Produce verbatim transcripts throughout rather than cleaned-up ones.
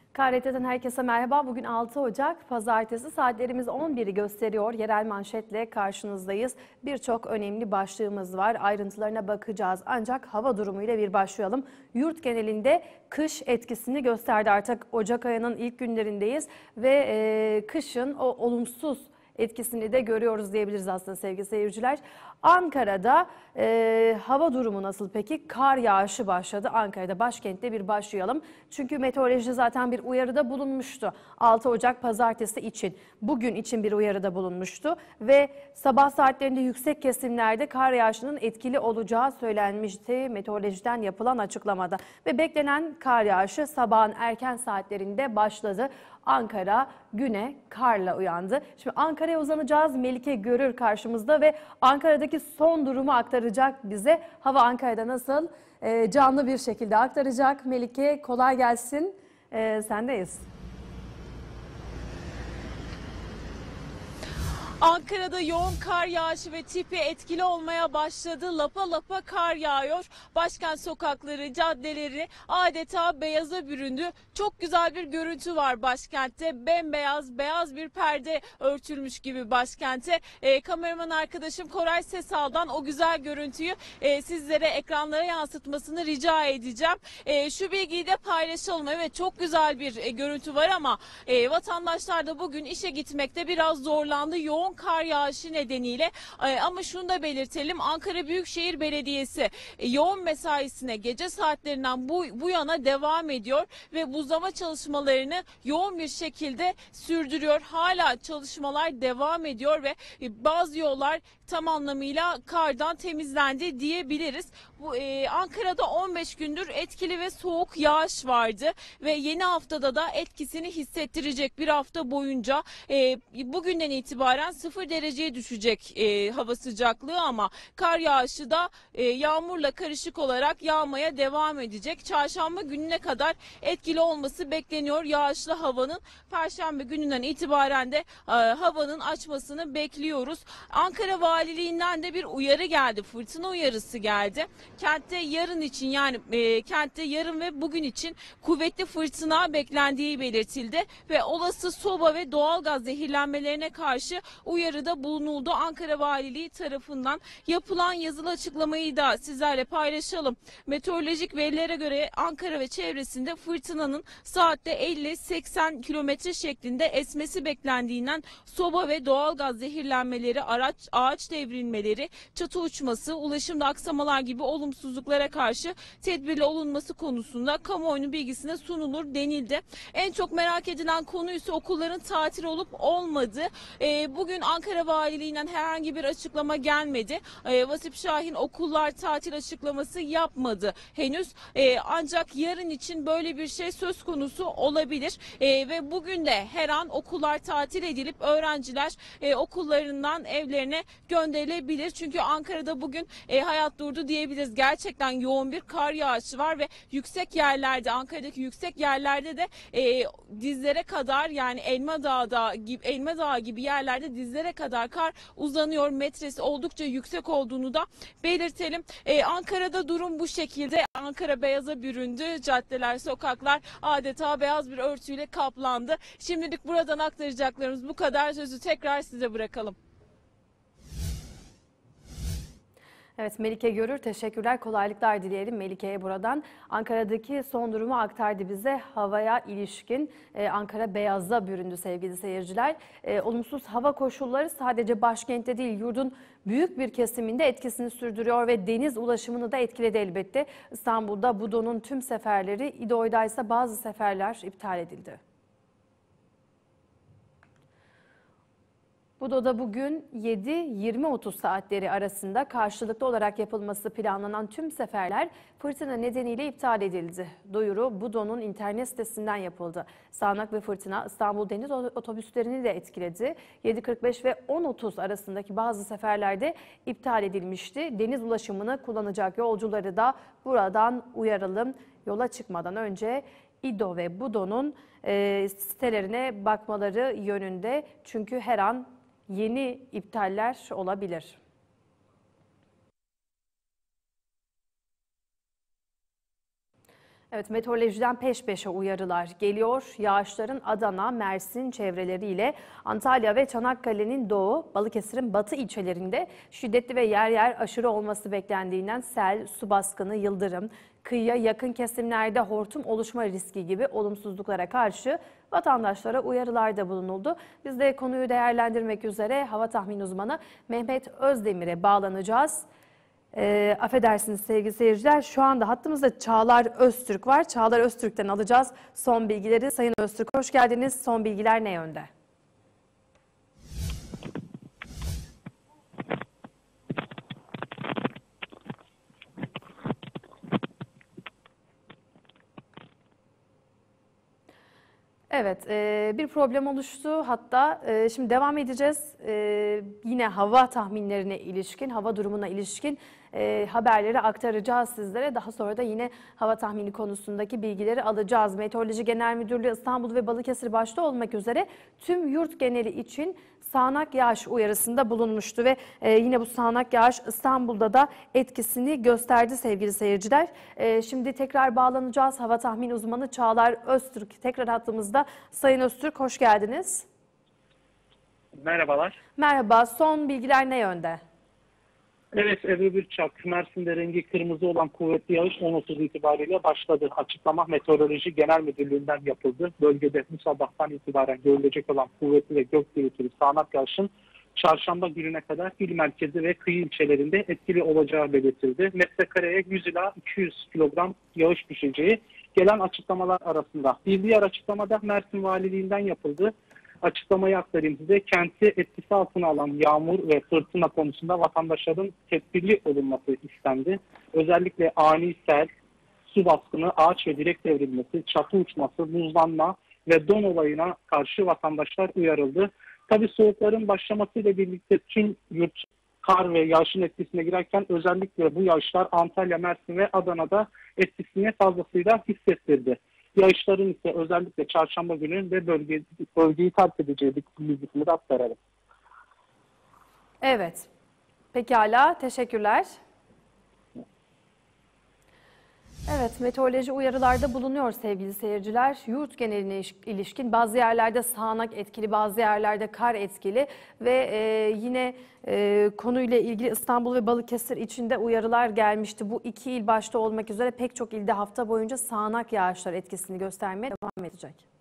K R T'den herkese merhaba. Bugün altı Ocak Pazartesi, saatlerimiz on biri gösteriyor. Yerel manşetle karşınızdayız. Birçok önemli başlığımız var. Ayrıntılarına bakacağız. Ancak hava durumuyla bir başlayalım. Yurt genelinde kış etkisini gösterdi. Artık Ocak ayının ilk günlerindeyiz ve e, kışın o olumsuz etkisini de görüyoruz diyebiliriz aslında sevgili seyirciler. Ankara'da e, hava durumu nasıl peki? Kar yağışı başladı. Ankara'da, başkentte bir başlayalım. Çünkü meteoroloji zaten bir uyarıda bulunmuştu. altı Ocak Pazartesi için, bugün için bir uyarıda bulunmuştu. Ve sabah saatlerinde yüksek kesimlerde kar yağışının etkili olacağı söylenmişti meteorolojiden yapılan açıklamada. Ve beklenen kar yağışı sabahın erken saatlerinde başladı. Ankara güne karla uyandı. Şimdi Ankara'ya uzanacağız. Melike Görür karşımızda ve Ankara'daki son durumu aktaracak bize. Hava Ankara'da nasıl? Ee, canlı bir şekilde aktaracak. Melike, kolay gelsin. Ee, sendeyiz. Ankara'da yoğun kar yağışı ve tipi etkili olmaya başladı. Lapa lapa kar yağıyor. Başkent sokakları, caddeleri adeta beyaza büründü. Çok güzel bir görüntü var başkentte. Bembeyaz, beyaz bir perde örtülmüş gibi başkente. E, kameraman arkadaşım Koray Sesal'dan o güzel görüntüyü e, sizlere ekranlara yansıtmasını rica edeceğim. E, şu bilgiyi de paylaşalım. Evet, çok güzel bir e, görüntü var ama e, vatandaşlar da bugün işe gitmekte biraz zorlandı. Yoğun kar yağışı nedeniyle ama şunu da belirtelim, Ankara Büyükşehir Belediyesi yoğun mesaisine gece saatlerinden bu, bu yana devam ediyor ve buzlama çalışmalarını yoğun bir şekilde sürdürüyor. Hala çalışmalar devam ediyor ve bazı yollar tam anlamıyla kardan temizlendi diyebiliriz. Bu, e, Ankara'da on beş gündür etkili ve soğuk yağış vardı ve yeni haftada da etkisini hissettirecek bir hafta boyunca e, bugünden itibaren sıfır dereceye düşecek e, hava sıcaklığı ama kar yağışı da e, yağmurla karışık olarak yağmaya devam edecek. Çarşamba gününe kadar etkili olması bekleniyor yağışlı havanın. Perşembe gününden itibaren de e, havanın açmasını bekliyoruz. Ankara Valiliğinden de bir uyarı geldi. Fırtına uyarısı geldi. Kentte yarın için yani e, kentte yarın ve bugün için kuvvetli fırtına beklendiği belirtildi ve olası soba ve doğalgaz zehirlenmelerine karşı uyarıda bulunuldu. Ankara Valiliği tarafından yapılan yazılı açıklamayı da sizlerle paylaşalım. Meteorolojik verilere göre Ankara ve çevresinde fırtınanın saatte elli seksen kilometre şeklinde esmesi beklendiğinden soba ve doğalgaz zehirlenmeleri, araç ağaç devrilmeleri, çatı uçması, ulaşımda aksamalar gibi olumsuzluklara karşı tedbirli olunması konusunda kamuoyunun bilgisine sunulur denildi. En çok merak edilen konu ise okulların tatil olup olmadığı. E, bugün Ankara Valiliğinden herhangi bir açıklama gelmedi. E, Vasip Şahin okullar tatil açıklaması yapmadı henüz. E, ancak yarın için böyle bir şey söz konusu olabilir. E, ve bugün de her an okullar tatil edilip öğrenciler e, okullarından evlerine gönderilebilir. Çünkü Ankara'da bugün e, hayat durdu diyebiliriz. Gerçekten yoğun bir kar yağışı var ve yüksek yerlerde, Ankara'daki yüksek yerlerde de e, dizlere kadar, yani Elma Dağı'da gibi Elma Dağı gibi yerlerde dizlere kadar kar uzanıyor. Metresi oldukça yüksek olduğunu da belirtelim. Ee, Ankara'da durum bu şekilde. Ankara beyaza büründü. Caddeler, sokaklar adeta beyaz bir örtüyle kaplandı. Şimdilik buradan aktaracaklarımız bu kadar. Sözü tekrar size bırakalım. Evet, Melike Görür, teşekkürler, kolaylıklar dileyelim Melike'ye buradan. Ankara'daki son durumu aktardı bize. Havaya ilişkin e, Ankara beyaza büründü sevgili seyirciler. E, olumsuz hava koşulları sadece başkentte değil, yurdun büyük bir kesiminde etkisini sürdürüyor ve deniz ulaşımını da etkiledi elbette. İstanbul'da Budo'nun tüm seferleri, İDO'da ise bazı seferler iptal edildi. Budo'da bugün yedi yirmi otuz saatleri arasında karşılıklı olarak yapılması planlanan tüm seferler fırtına nedeniyle iptal edildi. Duyuru Budo'nun internet sitesinden yapıldı. Sağanak ve fırtına İstanbul Deniz otobüslerini de etkiledi. yedi kırk beş ve on otuz arasındaki bazı seferlerde iptal edilmişti. Deniz ulaşımını kullanacak yolcuları da buradan uyaralım. Yola çıkmadan önce İDO ve Budo'nun e, sitelerine bakmaları yönünde, çünkü her an yeni iptaller olabilir. Evet, meteorolojiden peş peşe uyarılar geliyor. Yağışların Adana, Mersin çevreleriyle Antalya ve Çanakkale'nin doğu, Balıkesir'in batı ilçelerinde şiddetli ve yer yer aşırı olması beklendiğinden sel, su baskını, yıldırım, kıyıya yakın kesimlerde hortum oluşma riski gibi olumsuzluklara karşı vatandaşlara uyarılarda bulunuldu. Biz de konuyu değerlendirmek üzere hava tahmin uzmanı Mehmet Özdemir'e bağlanacağız. E, affedersiniz sevgili seyirciler, şu anda hattımızda Çağlar Öztürk var. Çağlar Öztürk'ten alacağız son bilgileri. Sayın Öztürk hoş geldiniz. Son bilgiler ne yönde? Evet, e, bir problem oluştu. Hatta e, şimdi devam edeceğiz. E, yine hava tahminlerine ilişkin, hava durumuna ilişkin e, haberleri aktaracağız sizlere. Daha sonra da yine hava tahmini konusundaki bilgileri alacağız. Meteoroloji Genel Müdürlüğü İstanbul ve Balıkesir başta olmak üzere tüm yurt geneli için sağanak yağış uyarısında bulunmuştu ve e, yine bu sağanak yağış İstanbul'da da etkisini gösterdi sevgili seyirciler. E, şimdi tekrar bağlanacağız. Hava tahmin uzmanı Çağlar Öztürk tekrar hattımızda. Sayın Öztürk hoş geldiniz. Merhabalar. Merhaba. Son bilgiler ne yönde? Evet, Ebru Birçak, Mersin'de rengi kırmızı olan kuvvetli yağış on otuz itibariyle başladı. Açıklama Meteoroloji Genel Müdürlüğü'nden yapıldı. Bölgede bu sabahtan itibaren görülecek olan kuvvetli ve gök gürültülü sağanak yağışın çarşamba gününe kadar il merkezi ve kıyı ilçelerinde etkili olacağı belirtildi. Metrekareye yüz ila iki yüz kilogram yağış düşeceği gelen açıklamalar arasında. Bir diğer açıklamada Mersin Valiliğinden yapıldı. Açıklamayı aktarayım size. Kenti etkisi altına alan yağmur ve fırtına konusunda vatandaşların tedbirli olunması istendi. Özellikle ani sel, su baskını, ağaç ve direk devrilmesi, çatı uçması, buzlanma ve don olayına karşı vatandaşlar uyarıldı. Tabii soğukların başlamasıyla birlikte tüm yurt kar ve yağışın etkisine girerken özellikle bu yağışlar Antalya, Mersin ve Adana'da etkisini fazlasıyla hissettirdi. Yağışların ise özellikle çarşamba günü ve bölge, bölgeyi terk edeceği bilgisini de aktaralım. Evet. Pekala. Teşekkürler. Evet, meteoroloji uyarılarda bulunuyor sevgili seyirciler. Yurt geneline ilişkin bazı yerlerde sağanak etkili, bazı yerlerde kar etkili ve e, yine e, konuyla ilgili İstanbul ve Balıkesir için de uyarılar gelmişti. Bu iki il başta olmak üzere pek çok ilde hafta boyunca sağanak yağışlar etkisini göstermeye devam edecek.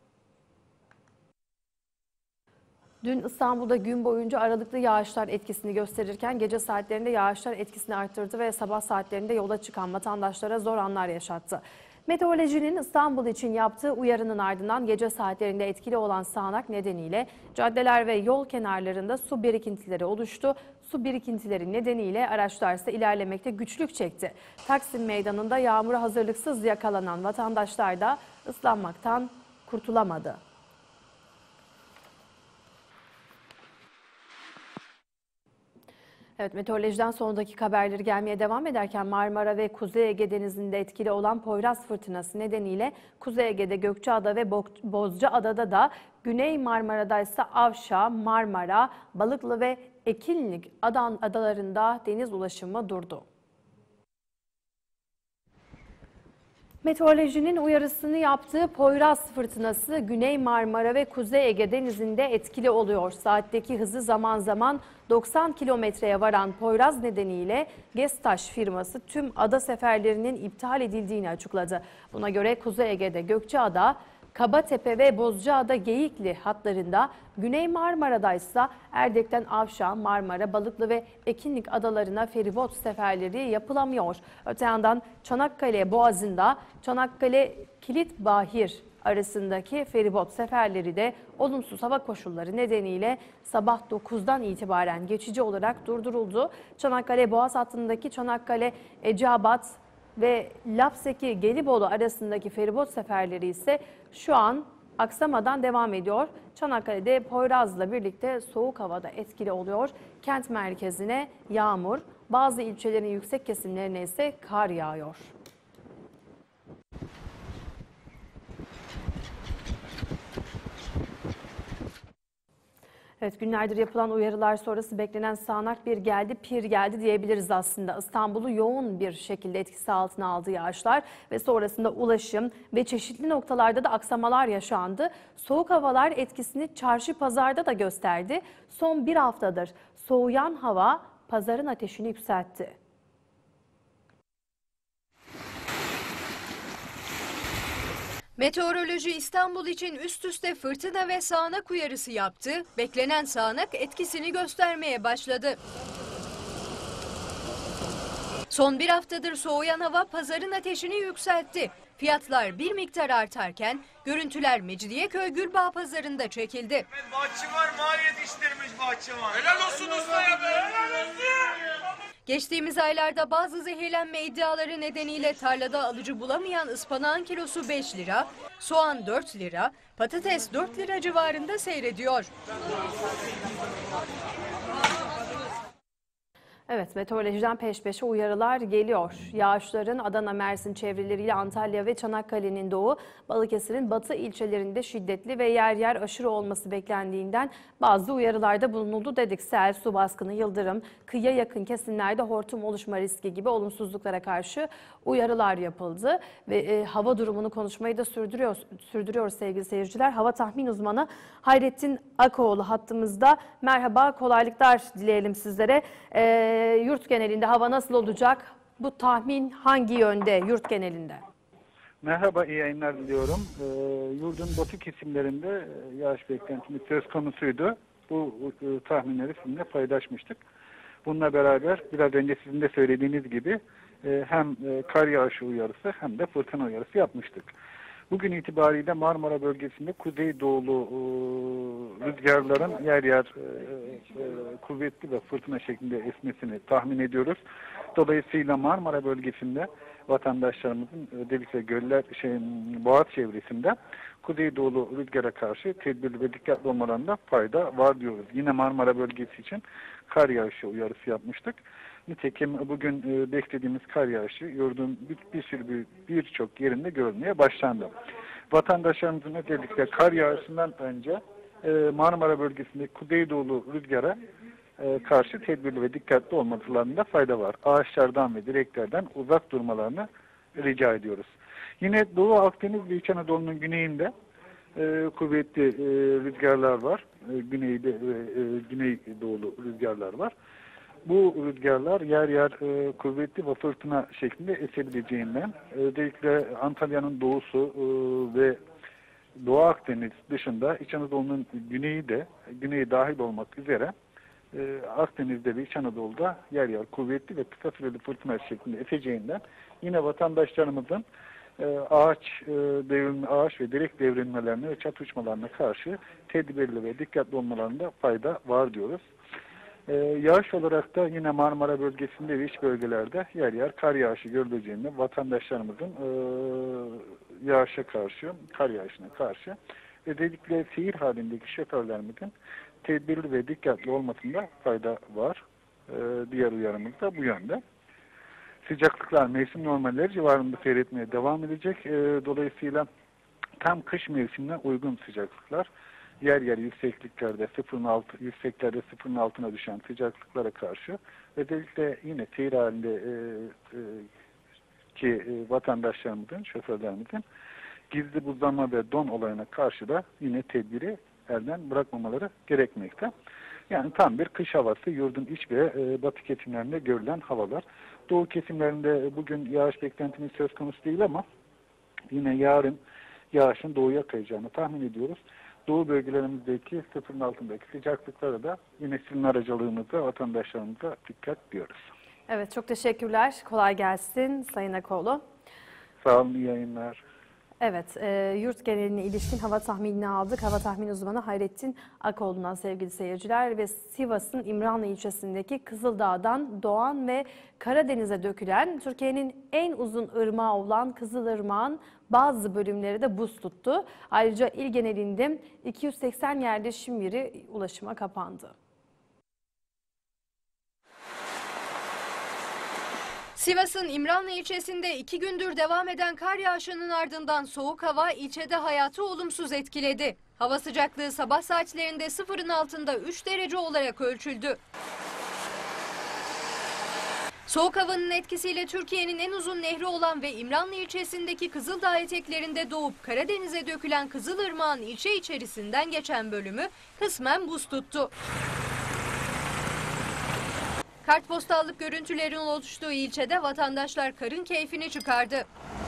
Dün İstanbul'da gün boyunca aralıklı yağışlar etkisini gösterirken gece saatlerinde yağışlar etkisini arttırdı ve sabah saatlerinde yola çıkan vatandaşlara zor anlar yaşattı. Meteorolojinin İstanbul için yaptığı uyarının ardından gece saatlerinde etkili olan sağanak nedeniyle caddeler ve yol kenarlarında su birikintileri oluştu. Su birikintileri nedeniyle araçlar ise ilerlemekte güçlük çekti. Taksim Meydanı'nda yağmura hazırlıksız yakalanan vatandaşlar da ıslanmaktan kurtulamadı. Evet, meteorolojiden son dakika haberleri gelmeye devam ederken Marmara ve Kuzey Ege Denizi'nde etkili olan Poyraz fırtınası nedeniyle Kuzey Ege'de Gökçeada ve Bozcaada'da da Güney Marmara'da ise Avşa, Marmara, Balıklı ve Ekinlik adalarında deniz ulaşımı durdu. Meteorolojinin uyarısını yaptığı Poyraz fırtınası Güney Marmara ve Kuzey Ege Denizi'nde etkili oluyor. Saatteki hızı zaman zaman doksan kilometreye varan Poyraz nedeniyle Gestaş firması tüm ada seferlerinin iptal edildiğini açıkladı. Buna göre Kuzey Ege'de Gökçeada, Kabatepe ve Bozcaada Geyikli hatlarında, Güney Marmara'da ise Erdek'ten Avşa, Marmara, Balıklı ve Ekinlik adalarına feribot seferleri yapılamıyor. Öte yandan Çanakkale Boğazı'nda Çanakkale Kilitbahir arasındaki feribot seferleri de olumsuz hava koşulları nedeniyle sabah dokuzdan itibaren geçici olarak durduruldu. Çanakkale Boğaz hattındaki Çanakkale Eceabat ve Lapseki Gelibolu arasındaki feribot seferleri ise şu an aksamadan devam ediyor. Çanakkale'de Poyraz'la birlikte soğuk havada etkili oluyor. Kent merkezine yağmur, bazı ilçelerin yüksek kesimlerine ise kar yağıyor. Evet, günlerdir yapılan uyarılar sonrası beklenen sağanak bir geldi, pir geldi diyebiliriz aslında. İstanbul'u yoğun bir şekilde etkisi altına aldı yağışlar ve sonrasında ulaşım ve çeşitli noktalarda da aksamalar yaşandı. Soğuk havalar etkisini çarşı pazarda da gösterdi. Son bir haftadır soğuyan hava pazarın ateşini yükseltti. Meteoroloji İstanbul için üst üste fırtına ve sağanak uyarısı yaptı. Beklenen sağanak etkisini göstermeye başladı. Son bir haftadır soğuyan hava pazarın ateşini yükseltti. Fiyatlar bir miktar artarken görüntüler Mecidiyeköy Gülbağ pazarında çekildi. Bahçıvan mal yetiştirmiş bahçıvan. Helal olsun ustaya be. Helal olsun. Geçtiğimiz aylarda bazı zehirlenme iddiaları nedeniyle tarlada alıcı bulamayan ıspanağın kilosu beş lira, soğan dört lira, patates dört lira civarında seyrediyor. Evet, meteorolojiden peş peşe uyarılar geliyor. Yağışların Adana, Mersin çevreleriyle Antalya ve Çanakkale'nin doğu, Balıkesir'in batı ilçelerinde şiddetli ve yer yer aşırı olması beklendiğinden bazı uyarılarda bulunuldu dedik. Sel, su baskını, yıldırım, kıyıya yakın kesimlerde hortum oluşma riski gibi olumsuzluklara karşı uyarılar yapıldı. Ve e, hava durumunu konuşmayı da sürdürüyor, sürdürüyoruz sevgili seyirciler. Hava tahmin uzmanı Hayrettin Akoğlu hattımızda. Merhaba, kolaylıklar dileyelim sizlere. E, Yurt genelinde hava nasıl olacak? Bu tahmin hangi yönde yurt genelinde? Merhaba, iyi yayınlar diliyorum. Ee, yurdun batı kesimlerinde yağış beklentimiz söz konusuydu. Bu e, tahminleri sizinle paylaşmıştık. Bununla beraber biraz önce sizin de söylediğiniz gibi e, hem e, kar yağışı uyarısı hem de fırtına uyarısı yapmıştık. Bugün itibariyle Marmara bölgesinde kuzeydoğulu e, rüzgarların yer yer e, e, kuvvetli ve fırtına şeklinde esmesini tahmin ediyoruz. Dolayısıyla Marmara bölgesinde vatandaşlarımızın özellikle göller, şey, boğaz çevresinde kuzeydoğulu rüzgara karşı tedbirli ve dikkatli olmalarında fayda var diyoruz. Yine Marmara bölgesi için kar yağışı uyarısı yapmıştık. Nitekim bugün e, beklediğimiz kar yağışı yurdun bir, bir sürü birçok yerinde görülmeye başlandı. Vatandaşlarımızın özellikle kar yağışından önce e, Marmara bölgesindeki kuzeydoğulu rüzgara e, karşı tedbirli ve dikkatli olmalarında fayda var. Ağaçlardan ve direklerden uzak durmalarını rica ediyoruz. Yine Doğu Akdeniz ve İç Anadolu'nun güneyinde e, kuvvetli e, rüzgarlar var. E, güneyde ve e, güneydoğulu rüzgarlar var. Bu rüzgarlar yer yer e, kuvvetli ve fırtına şeklinde esebileceğinden özellikle Antalya'nın doğusu e, ve Doğu Akdeniz dışında İç Anadolu'nun güneyi de güneyi dahil olmak üzere e, Akdeniz'de ve İç Anadolu'da yer yer kuvvetli ve kısa süreli fırtına şeklinde eseceğinden yine vatandaşlarımızın e, ağaç e, devrilme, ağaç ve direk devrilmelerine ve çat uçmalarına karşı tedbirli ve dikkatli olmalarında fayda var diyoruz. Ee, yağış olarak da yine Marmara bölgesinde ve iç bölgelerde yer yer kar yağışı görüleceğinde vatandaşlarımızın e, yağışa karşı, kar yağışına karşı özellikle seyir halindeki şoförlerimizin tedbirli ve dikkatli olmasında fayda var. Ee, diğer uyarımız da bu yönde. Sıcaklıklar mevsim normalleri civarında seyretmeye devam edecek. Ee, dolayısıyla tam kış mevsimine uygun sıcaklıklar. Yer yer yüksekliklerde sıfırın altı, yükseklerde sıfırın altına düşen sıcaklıklara karşı özellikle yine seyir halinde e, e, ki e, vatandaşlarımızın, şoförlerimizin gizli buzlanma ve don olayına karşı da yine tedbiri elden bırakmamaları gerekmekte. Yani tam bir kış havası yurdun iç ve e, batı kesimlerinde görülen havalar. Doğu kesimlerinde bugün yağış beklentimiz söz konusu değil ama yine yarın yağışın doğuya kayacağını tahmin ediyoruz. Doğu bölgelerimizdeki sıfırın altındaki sıcaklıklara da yine sizin aracılığımızda vatandaşlarımıza dikkat diyoruz. Evet, çok teşekkürler. Kolay gelsin Sayın Akoğlu. Sağ olun, iyi yayınlar. Evet, e, yurt geneline ilişkin hava tahminini aldık. Hava tahmin uzmanı Hayrettin Akoğlu'ndan sevgili seyirciler ve Sivas'ın İmranlı ilçesindeki Kızıldağ'dan doğan ve Karadeniz'e dökülen Türkiye'nin en uzun ırmağı olan Kızılırmak'ın bazı bölümleri de buz tuttu. Ayrıca il genelinde iki yüz seksen yerleşim yeri ulaşıma kapandı. Sivas'ın İmranlı ilçesinde iki gündür devam eden kar yağışının ardından soğuk hava ilçede hayatı olumsuz etkiledi. Hava sıcaklığı sabah saatlerinde sıfırın altında üç derece olarak ölçüldü. Soğuk havanın etkisiyle Türkiye'nin en uzun nehri olan ve İmranlı ilçesindeki Kızıldağ eteklerinde doğup Karadeniz'e dökülen Kızılırmak'ın ilçe içerisinden geçen bölümü kısmen buz tuttu. Kartpostallık görüntülerin oluştuğu ilçede vatandaşlar karın keyfini çıkardı.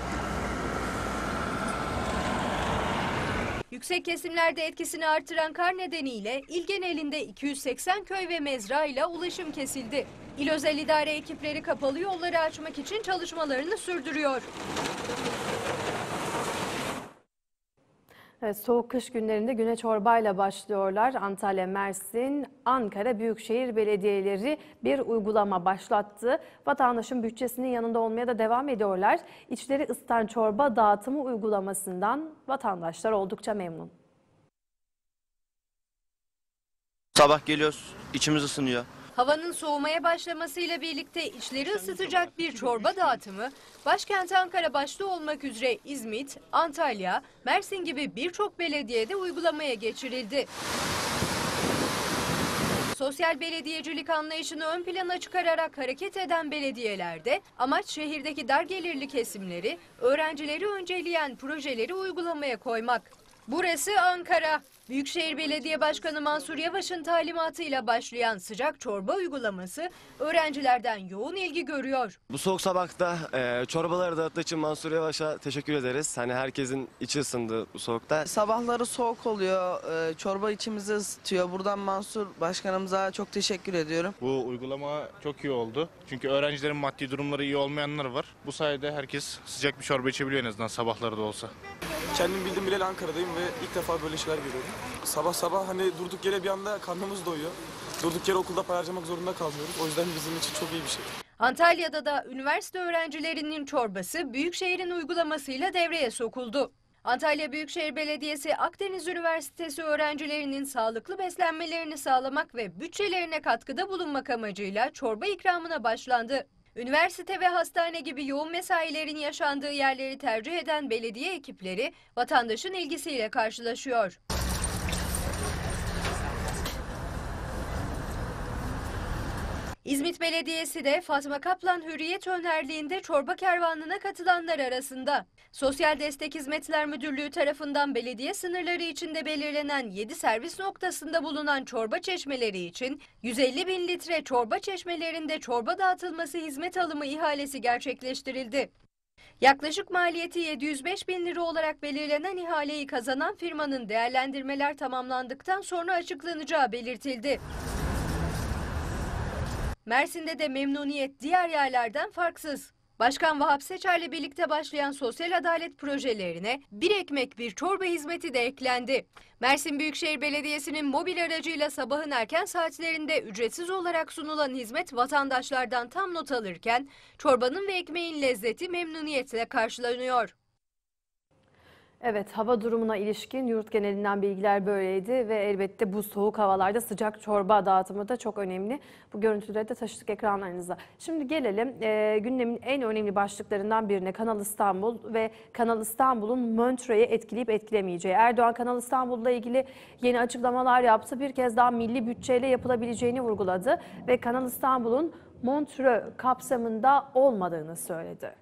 Yüksek kesimlerde etkisini artıran kar nedeniyle il genelinde iki yüz seksen köy ve mezra ile ulaşım kesildi. İl özel idare ekipleri kapalı yolları açmak için çalışmalarını sürdürüyor. Evet, soğuk kış günlerinde güne çorbayla başlıyorlar. Antalya, Mersin, Ankara Büyükşehir Belediyeleri bir uygulama başlattı. Vatandaşın bütçesinin yanında olmaya da devam ediyorlar. İçleri ısıtan çorba dağıtımı uygulamasından vatandaşlar oldukça memnun. Sabah geliyoruz, içimiz ısınıyor. Havanın soğumaya başlamasıyla birlikte içleri ısıtacak bir çorba dağıtımı, başkent Ankara başta olmak üzere İzmit, Antalya, Mersin gibi birçok belediyede uygulamaya geçirildi. Sosyal belediyecilik anlayışını ön plana çıkararak hareket eden belediyelerde amaç şehirdeki dar gelirli kesimleri, öğrencileri önceleyen projeleri uygulamaya koymak. Burası Ankara. Büyükşehir Belediye Başkanı Mansur Yavaş'ın talimatıyla başlayan sıcak çorba uygulaması öğrencilerden yoğun ilgi görüyor. Bu soğuk sabahta e, çorbaları dağıttığı için Mansur Yavaş'a teşekkür ederiz. Hani herkesin içi ısındı bu soğukta. Sabahları soğuk oluyor, e, çorba içimizi ısıtıyor. Buradan Mansur Başkanımıza çok teşekkür ediyorum. Bu uygulama çok iyi oldu. Çünkü öğrencilerin maddi durumları iyi olmayanlar var. Bu sayede herkes sıcak bir çorba içebiliyor en azından sabahları da olsa. Kendim bildim bileli Ankara'dayım ve ilk defa böyle şeyler görüyorum. Sabah sabah hani durduk yere bir anda karnımız doyuyor. Durduk yere okulda para harcamak zorunda kalmıyoruz. O yüzden bizim için çok iyi bir şey. Antalya'da da üniversite öğrencilerinin çorbası Büyükşehir'in uygulamasıyla devreye sokuldu. Antalya Büyükşehir Belediyesi Akdeniz Üniversitesi öğrencilerinin sağlıklı beslenmelerini sağlamak ve bütçelerine katkıda bulunmak amacıyla çorba ikramına başlandı. Üniversite ve hastane gibi yoğun mesailerin yaşandığı yerleri tercih eden belediye ekipleri vatandaşın ilgisiyle karşılaşıyor. İzmit Belediyesi de Fatma Kaplan Hürriyet önderliğinde çorba kervanına katılanlar arasında. Sosyal Destek Hizmetler Müdürlüğü tarafından belediye sınırları içinde belirlenen yedi servis noktasında bulunan çorba çeşmeleri için yüz elli bin litre çorba çeşmelerinde çorba dağıtılması hizmet alımı ihalesi gerçekleştirildi. Yaklaşık maliyeti yedi yüz beş bin lira olarak belirlenen ihaleyi kazanan firmanın değerlendirmeler tamamlandıktan sonra açıklanacağı belirtildi. Mersin'de de memnuniyet diğer yerlerden farksız. Başkan Vahap Seçer'le birlikte başlayan sosyal adalet projelerine bir ekmek bir çorba hizmeti de eklendi. Mersin Büyükşehir Belediyesi'nin mobil aracıyla sabahın erken saatlerinde ücretsiz olarak sunulan hizmet vatandaşlardan tam not alırken çorbanın ve ekmeğin lezzeti memnuniyetle karşılanıyor. Evet, hava durumuna ilişkin yurt genelinden bilgiler böyleydi ve elbette bu soğuk havalarda sıcak çorba dağıtımı da çok önemli. Bu görüntüleri de taşıdık ekranlarınıza. Şimdi gelelim e, gündemin en önemli başlıklarından birine, Kanal İstanbul ve Kanal İstanbul'un Montreux'u etkileyip etkilemeyeceği. Erdoğan Kanal İstanbul'la ilgili yeni açıklamalar yaptı. Bir kez daha milli bütçeyle yapılabileceğini vurguladı ve Kanal İstanbul'un Montreux kapsamında olmadığını söyledi.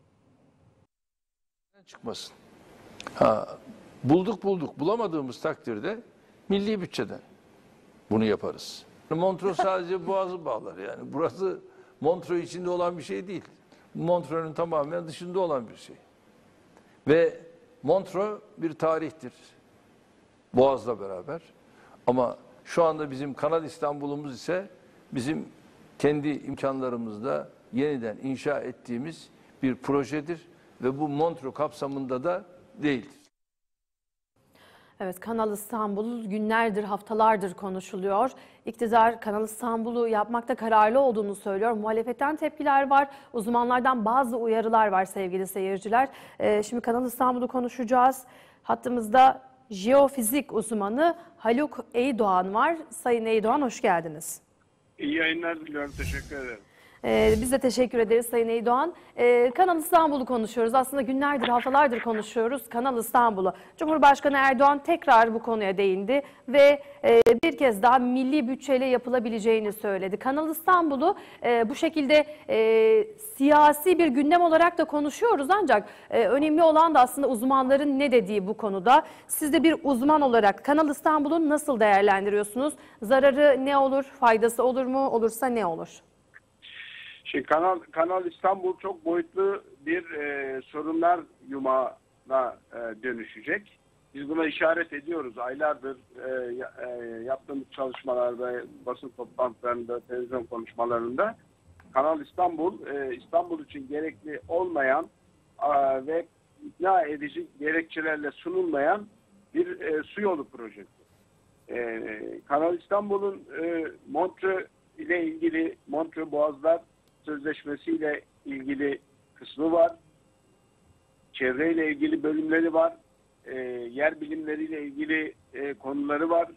Çıkmasın. Ha, bulduk bulduk bulamadığımız takdirde milli bütçeden bunu yaparız. Montreux sadece boğazı bağlar yani. Burası Montreux içinde olan bir şey değil. Montreux'un tamamen dışında olan bir şey. Ve Montreux bir tarihtir. Boğaz'la beraber. Ama şu anda bizim Kanal İstanbul'umuz ise bizim kendi imkanlarımızda yeniden inşa ettiğimiz bir projedir. Ve bu Montreux kapsamında da değildir. Evet, Kanal İstanbul günlerdir, haftalardır konuşuluyor. İktidar Kanal İstanbul'u yapmakta kararlı olduğunu söylüyor. Muhalefetten tepkiler var, uzmanlardan bazı uyarılar var sevgili seyirciler. Ee, şimdi Kanal İstanbul'u konuşacağız. Hattımızda jeofizik uzmanı Haluk Eydoğan var. Sayın Eydoğan, hoş geldiniz. İyi yayınlar diliyorum, teşekkür ederim. Ee, biz de teşekkür ederiz Sayın Eydoğan. Ee, Kanal İstanbul'u konuşuyoruz. Aslında günlerdir, haftalardır konuşuyoruz Kanal İstanbul'u. Cumhurbaşkanı Erdoğan tekrar bu konuya değindi ve e, bir kez daha milli bütçeyle yapılabileceğini söyledi. Kanal İstanbul'u e, bu şekilde e, siyasi bir gündem olarak da konuşuyoruz ancak e, önemli olan da aslında uzmanların ne dediği bu konuda. Siz de bir uzman olarak Kanal İstanbul'u nasıl değerlendiriyorsunuz? Zararı ne olur, faydası olur mu, olursa ne olur? Şimdi Kanal, Kanal İstanbul çok boyutlu bir e, sorunlar yumağına e, dönüşecek. Biz buna işaret ediyoruz. Aylardır e, e, yaptığımız çalışmalarda, basın toplantılarında, televizyon konuşmalarında Kanal İstanbul, e, İstanbul için gerekli olmayan e, ve ikna edici gerekçelerle sunulmayan bir e, su yolu projesi. E, Kanal İstanbul'un e, Montreux ile ilgili Montreux Boğazlar Sözleşmesi ile ilgili kısmı var. Çevreyle ilgili bölümleri var. E, yer bilimleriyle ilgili e, konuları var.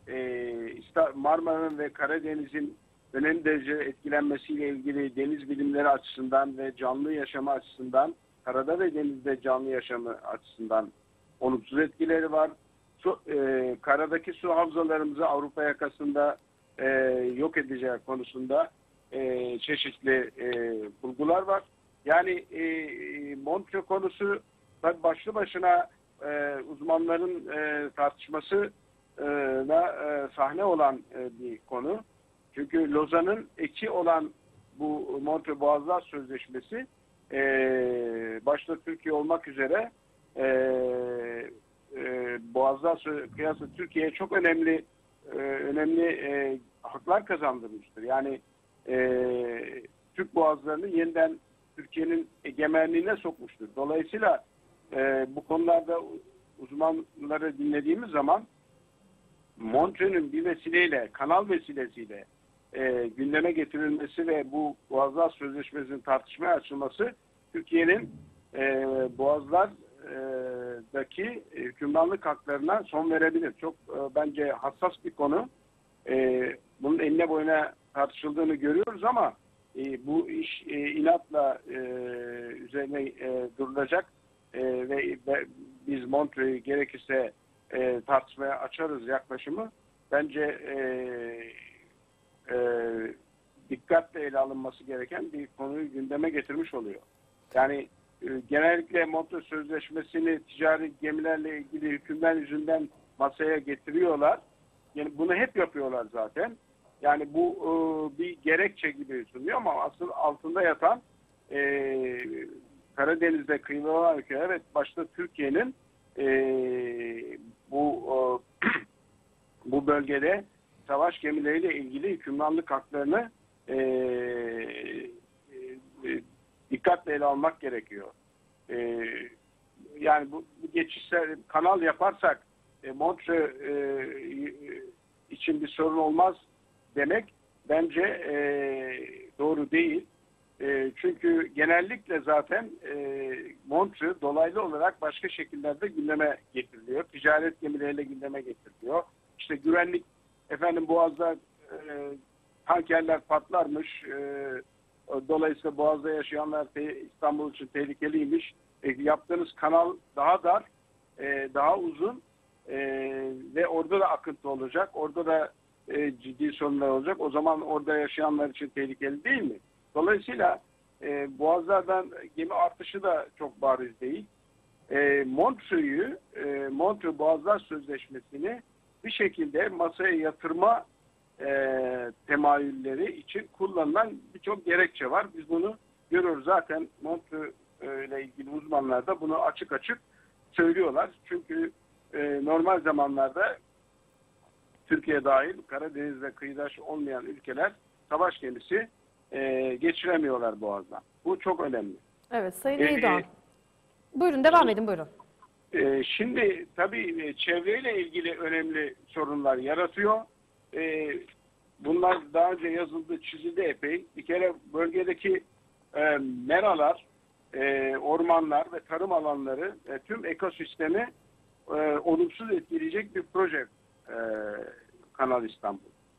E, Marmara'nın ve Karadeniz'in önemli derece etkilenmesiyle ilgili deniz bilimleri açısından ve canlı yaşamı açısından, karada ve denizde canlı yaşamı açısından olumsuz etkileri var. Su, e, karadaki su havzalarımızı Avrupa yakasında e, yok edeceği konusunda e, çeşitli e, bulgular var. Yani e, Montreux konusu tabii başlı başına e, uzmanların e, tartışması e, da e, sahne olan e, bir konu. Çünkü Lozan'ın eki olan bu Montreux Boğazlar Sözleşmesi e, başta Türkiye olmak üzere e, e, Boğazlar kıyası Türkiye'ye çok önemli e, önemli e, haklar kazandırmıştır. Yani e, Türk boğazlarını yeniden Türkiye'nin egemenliğine sokmuştur. Dolayısıyla e, bu konularda uzmanları dinlediğimiz zaman Montreux'un bir vesileyle, kanal vesilesiyle e, gündeme getirilmesi ve bu Boğazlar Sözleşmesi'nin tartışmaya açılması Türkiye'nin e, Boğazlar'daki e, hükümranlık haklarına son verebilir. Çok e, bence hassas bir konu. E, bunun enine boyuna tartışıldığını görüyoruz ama e, bu iş e, inatla e, üzerine e, durulacak e, ve, ve biz Montreux'u gerekirse e, tartışmaya açarız yaklaşımı bence e, e, dikkatle ele alınması gereken bir konuyu gündeme getirmiş oluyor. Yani e, genellikle Montreux Sözleşmesi'ni ticari gemilerle ilgili hükümler yüzünden masaya getiriyorlar. Yani bunu hep yapıyorlar zaten. Yani bu e, bir gerekçe gibi sunuyor ama asıl altında yatan e, Karadeniz'de kıyılı olan ülke, evet başta Türkiye'nin e, bu e, bu bölgede savaş gemileriyle ilgili hükümranlık haklarını e, e, dikkatle ele almak gerekiyor. E, yani bu, bu geçişler kanal yaparsak e, Montreux e, için bir sorun olmaz demek bence e, doğru değil. E, çünkü genellikle zaten e, Montreux dolaylı olarak başka şekillerde gündeme getiriliyor. Ticaret gemileriyle gündeme getiriliyor. İşte güvenlik, efendim Boğaz'da e, tankerler patlarmış. E, dolayısıyla Boğaz'da yaşayanlar te, İstanbul için tehlikeliymiş. E, yaptığınız kanal daha dar, e, daha uzun e, ve orada da akıntı olacak. Orada da e, ciddi sorunlar olacak. O zaman orada yaşayanlar için tehlikeli değil mi? Dolayısıyla e, Boğazlardan gemi artışı da çok bariz değil. E, Montreux'u, e, Montreux Boğazlar Sözleşmesi'ni bir şekilde masaya yatırma e, temayülleri için kullanılan birçok gerekçe var. Biz bunu görüyoruz zaten. Montreux ile ilgili uzmanlar da bunu açık açık söylüyorlar. Çünkü e, normal zamanlarda Türkiye dahil Karadeniz'de kıyıdaş olmayan ülkeler savaş gemisi e, geçiremiyorlar Boğaz'dan. Bu çok önemli. Evet Sayın Ee, Eydoğan. Buyurun devam edin buyurun. E, şimdi tabii çevreyle ilgili önemli sorunlar yaratıyor. E, bunlar daha önce yazıldı, çizildi epey. Bir kere bölgedeki e, meralar, e, ormanlar ve tarım alanları, e, tüm ekosistemi e, olumsuz etkileyecek bir proje e, Kanal İstanbul.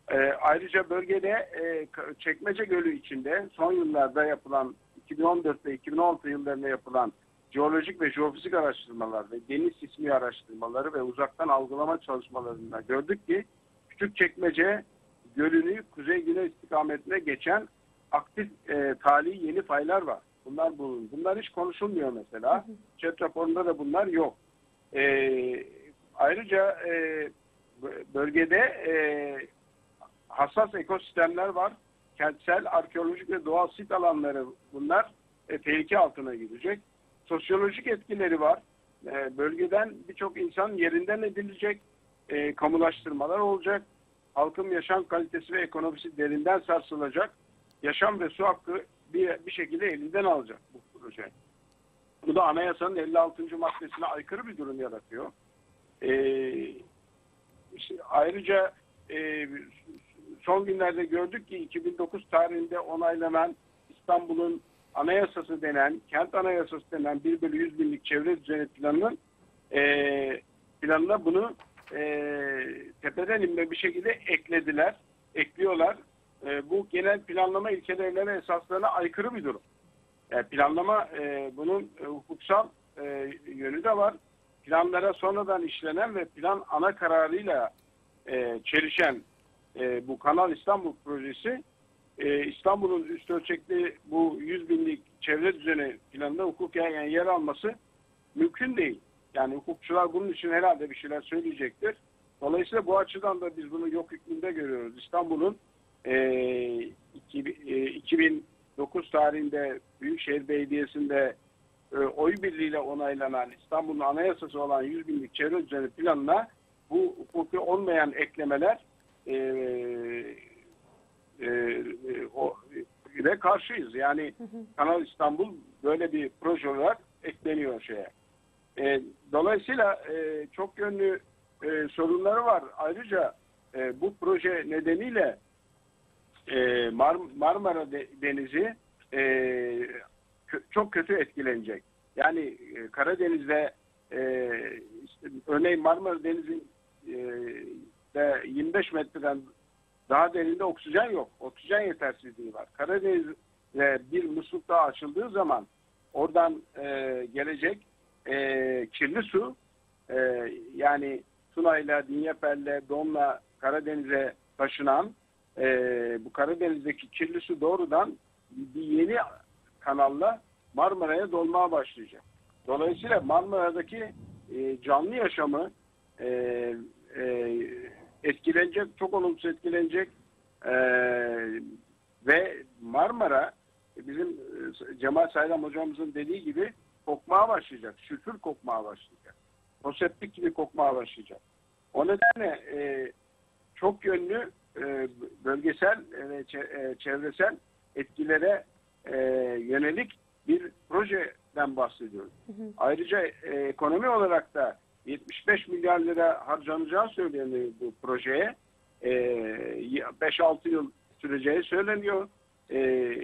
E, ayrıca bölgede e, Çekmece Gölü içinde son yıllarda yapılan iki bin on dört ve iki bin on altı yıllarında yapılan jeolojik ve jeofizik araştırmalar ve deniz sismi araştırmaları ve uzaktan algılama çalışmalarında gördük ki Küçükçekmece Gölü'nü kuzey-güney istikametine geçen aktif e, tali yeni faylar var. Bunlar bulunur. Bunlar hiç konuşulmuyor mesela. Chat raporunda da bunlar yok. E, ayrıca e, bölgede e, hassas ekosistemler var. Kentsel, arkeolojik ve doğal sit alanları bunlar e, tehlike altına girecek. Sosyolojik etkileri var. E, bölgeden birçok insan yerinden edilecek. E, kamulaştırmalar olacak. Halkın yaşam kalitesi ve ekonomisi derinden sarsılacak. Yaşam ve su hakkı bir, bir şekilde elinden alacak bu proje. Bu da anayasanın elli altıncı maddesine aykırı bir durum yaratıyor. E, işte ayrıca e, son günlerde gördük ki iki bin dokuz tarihinde onaylanan İstanbul'un anayasası denen, kent anayasası denen bir bölü yüz binlik çevre düzeni planının e, planına bunu e, tepeden inme bir şekilde eklediler, ekliyorlar. E, bu genel planlama ilkelerine ve esaslarına aykırı bir durum. Yani planlama e, bunun e, hukuksal e, yönü de var. Planlara sonradan işlenen ve plan ana kararıyla e, çelişen e, bu Kanal İstanbul projesi e, İstanbul'un üst ölçekli bu yüz binlik çevre düzeni planında hukuken yani yer alması mümkün değil. Yani hukukçular bunun için herhalde bir şeyler söyleyecektir. Dolayısıyla bu açıdan da biz bunu yok hükmünde görüyoruz. İstanbul'un e, iki bin dokuz tarihinde Büyükşehir Belediyesi'nde e, oy birliğiyle onaylanan İstanbul'un anayasası olan yüz binlik çevre düzeni planına bu hukuki olmayan eklemeler e, e, e, o, ve karşıyız. Yani hı hı. Kanal İstanbul böyle bir proje olarak ekleniyor şeye. E, dolayısıyla e, çok yönlü e, sorunları var. Ayrıca e, bu proje nedeniyle e, Mar Marmara de Denizi e, kö çok kötü etkilenecek. Yani e, Karadeniz'de e, işte, örneğin Marmara Denizi e, de yirmi beş metreden daha derinde oksijen yok. Oksijen yetersizliği var. Karadeniz'de bir musluk daha açıldığı zaman oradan e, gelecek e, kirli su e, yani Tuna'yla, Dinyeper'le, Dom'la Karadeniz'e taşınan e, bu Karadeniz'deki kirli su doğrudan bir yeni kanalla Marmara'ya dolmaya başlayacak. Dolayısıyla Marmara'daki e, canlı yaşamı e, e, etkilenecek, çok olumsuz etkilenecek e, ve Marmara bizim e, Cemal Sayram hocamızın dediği gibi kokmaya başlayacak, sülfür kokmaya başlayacak, foseptik gibi kokmaya başlayacak. O nedenle e, çok yönlü e, bölgesel ve e, çevresel etkilere e, yönelik bir projeden bahsediyoruz. Hı hı. Ayrıca e, ekonomi olarak da yetmiş beş milyar lira harcanacağı söyleniyor bu projeye. E, beş altı yıl süreceği söyleniyor. E,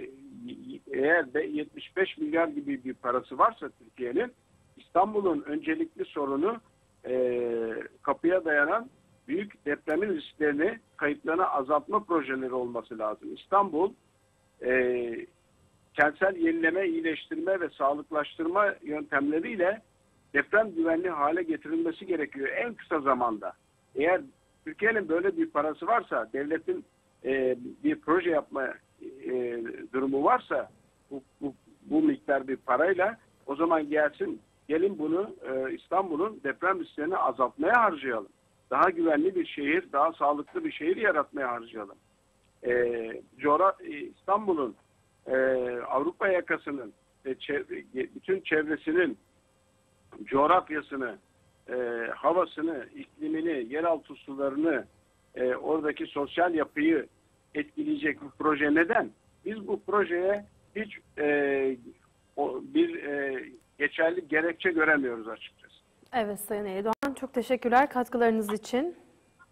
eğer de yetmiş beş milyar gibi bir parası varsa Türkiye'nin, İstanbul'un öncelikli sorunu e, kapıya dayanan büyük depremin risklerini, kayıplarını azaltma projeleri olması lazım. İstanbul e, kentsel yenileme, iyileştirme ve sağlıklaştırma yöntemleriyle deprem güvenli hale getirilmesi gerekiyor en kısa zamanda. Eğer Türkiye'nin böyle bir parası varsa, devletin e, bir proje yapma e, durumu varsa bu, bu, bu miktar bir parayla o zaman gelsin, gelin bunu e, İstanbul'un deprem risklerini azaltmaya harcayalım. Daha güvenli bir şehir, daha sağlıklı bir şehir yaratmaya harcayalım. E, coğraf, İstanbul'un e, Avrupa yakasının ve çevre, bütün çevresinin coğrafyasını, e, havasını, iklimini, yeraltı sularını, e, oradaki sosyal yapıyı etkileyecek bu proje neden? Biz bu projeye hiç e, o, bir e, geçerli gerekçe göremiyoruz açıkçası. Evet Sayın Erdoğan, çok teşekkürler katkılarınız için.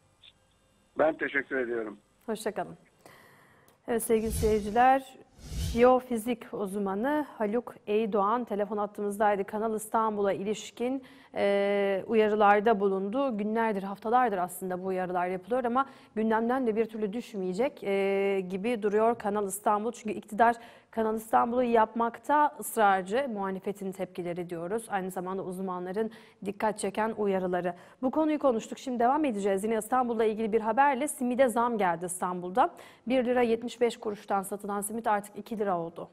Ben teşekkür ediyorum. Hoşça kalın. Evet sevgili seyirciler. Jeofizik uzmanı Haluk Eydoğan telefon hattımızdaydı. Kanal İstanbul'a ilişkin e, uyarılarda bulundu. Günlerdir, haftalardır aslında bu uyarılar yapılıyor ama gündemden de bir türlü düşmeyecek e, gibi duruyor Kanal İstanbul. Çünkü iktidar Kanal İstanbul'u yapmakta ısrarcı, muhalefetin tepkileri diyoruz. Aynı zamanda uzmanların dikkat çeken uyarıları. Bu konuyu konuştuk. Şimdi devam edeceğiz. Yine İstanbul'la ilgili bir haberle simide zam geldi İstanbul'da. bir lira yetmiş beş kuruştan satılan simit artık iki lira oldu.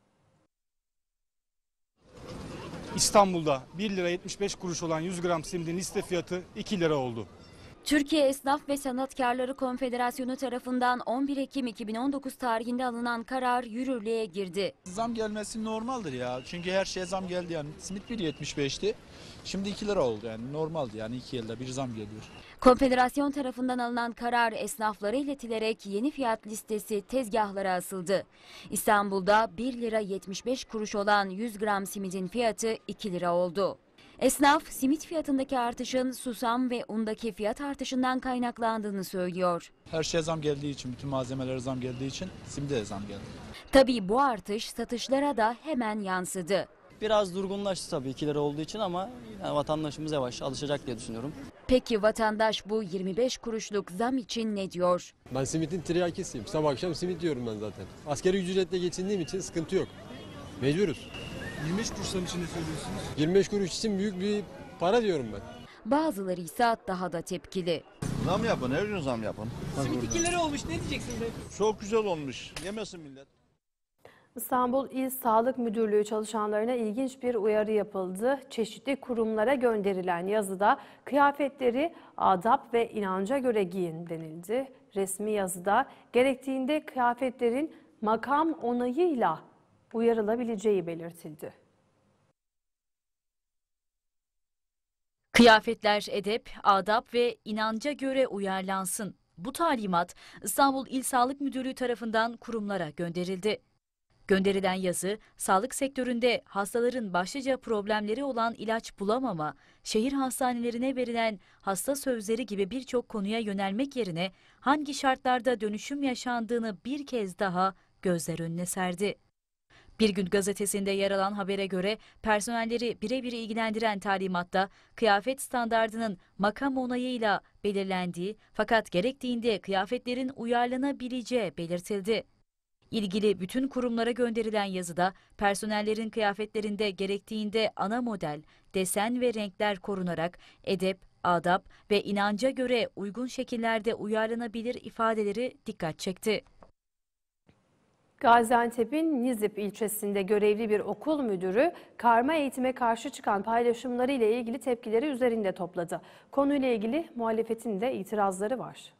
İstanbul'da bir lira yetmiş beş kuruş olan yüz gram simidin liste fiyatı iki lira oldu. Türkiye Esnaf ve Sanatkarları Konfederasyonu tarafından on bir Ekim iki bin on dokuz tarihinde alınan karar yürürlüğe girdi. Zam gelmesi normaldir ya. Çünkü her şeye zam geldi yani. Simit bir yetmiş beşti. Şimdi iki lira oldu yani normaldi yani iki yılda bir zam geliyor. Konfederasyon tarafından alınan karar esnaflara iletilerek yeni fiyat listesi tezgahlara asıldı. İstanbul'da bir lira yetmiş beş kuruş olan yüz gram simidin fiyatı iki lira oldu. Esnaf, simit fiyatındaki artışın susam ve undaki fiyat artışından kaynaklandığını söylüyor. Her şeye zam geldiği için, bütün malzemelere zam geldiği için simide de zam geldi. Tabii bu artış satışlara da hemen yansıdı. Biraz durgunlaştı tabii iki lira olduğu için ama yani vatandaşımız yavaş alışacak diye düşünüyorum. Peki vatandaş bu yirmi beş kuruşluk zam için ne diyor? Ben simitin tiryakisiyim. Sabah akşam simit yiyorum ben zaten. Asgari ücretle geçindiğim için sıkıntı yok. Mecburuz. yirmi beş kuruş zam için ne söylüyorsunuz? yirmi beş kuruş için büyük bir para diyorum ben. Bazıları ise daha da tepkili. Zam yapın, her gün zam yapın. Simit iki lira olmuş, ne diyeceksin be? Çok güzel olmuş. Yemesin millet. İstanbul İl Sağlık Müdürlüğü çalışanlarına ilginç bir uyarı yapıldı. Çeşitli kurumlara gönderilen yazıda kıyafetleri adap ve inanca göre giyin denildi. Resmi yazıda gerektiğinde kıyafetlerin makam onayıyla uyarılabileceği belirtildi. Kıyafetler edep, adap ve inanca göre uyarlansın. Bu talimat İstanbul İl Sağlık Müdürlüğü tarafından kurumlara gönderildi. Gönderilen yazı, sağlık sektöründe hastaların başlıca problemleri olan ilaç bulamama, şehir hastanelerine verilen hasta sözleri gibi birçok konuya yönelmek yerine hangi şartlarda dönüşüm yaşandığını bir kez daha gözler önüne serdi. Bir Gün gazetesinde yer alan habere göre personelleri birebir ilgilendiren talimatta kıyafet standardının makam onayıyla belirlendiği fakat gerektiğinde kıyafetlerin uyarlanabileceği belirtildi. İlgili bütün kurumlara gönderilen yazıda personellerin kıyafetlerinde gerektiğinde ana model, desen ve renkler korunarak edep, adap ve inanca göre uygun şekillerde uyarlanabilir ifadeleri dikkat çekti. Gaziantep'in Nizip ilçesinde görevli bir okul müdürü karma eğitime karşı çıkan paylaşımları ile ilgili tepkileri üzerinde topladı. Konuyla ilgili muhalefetin de itirazları var.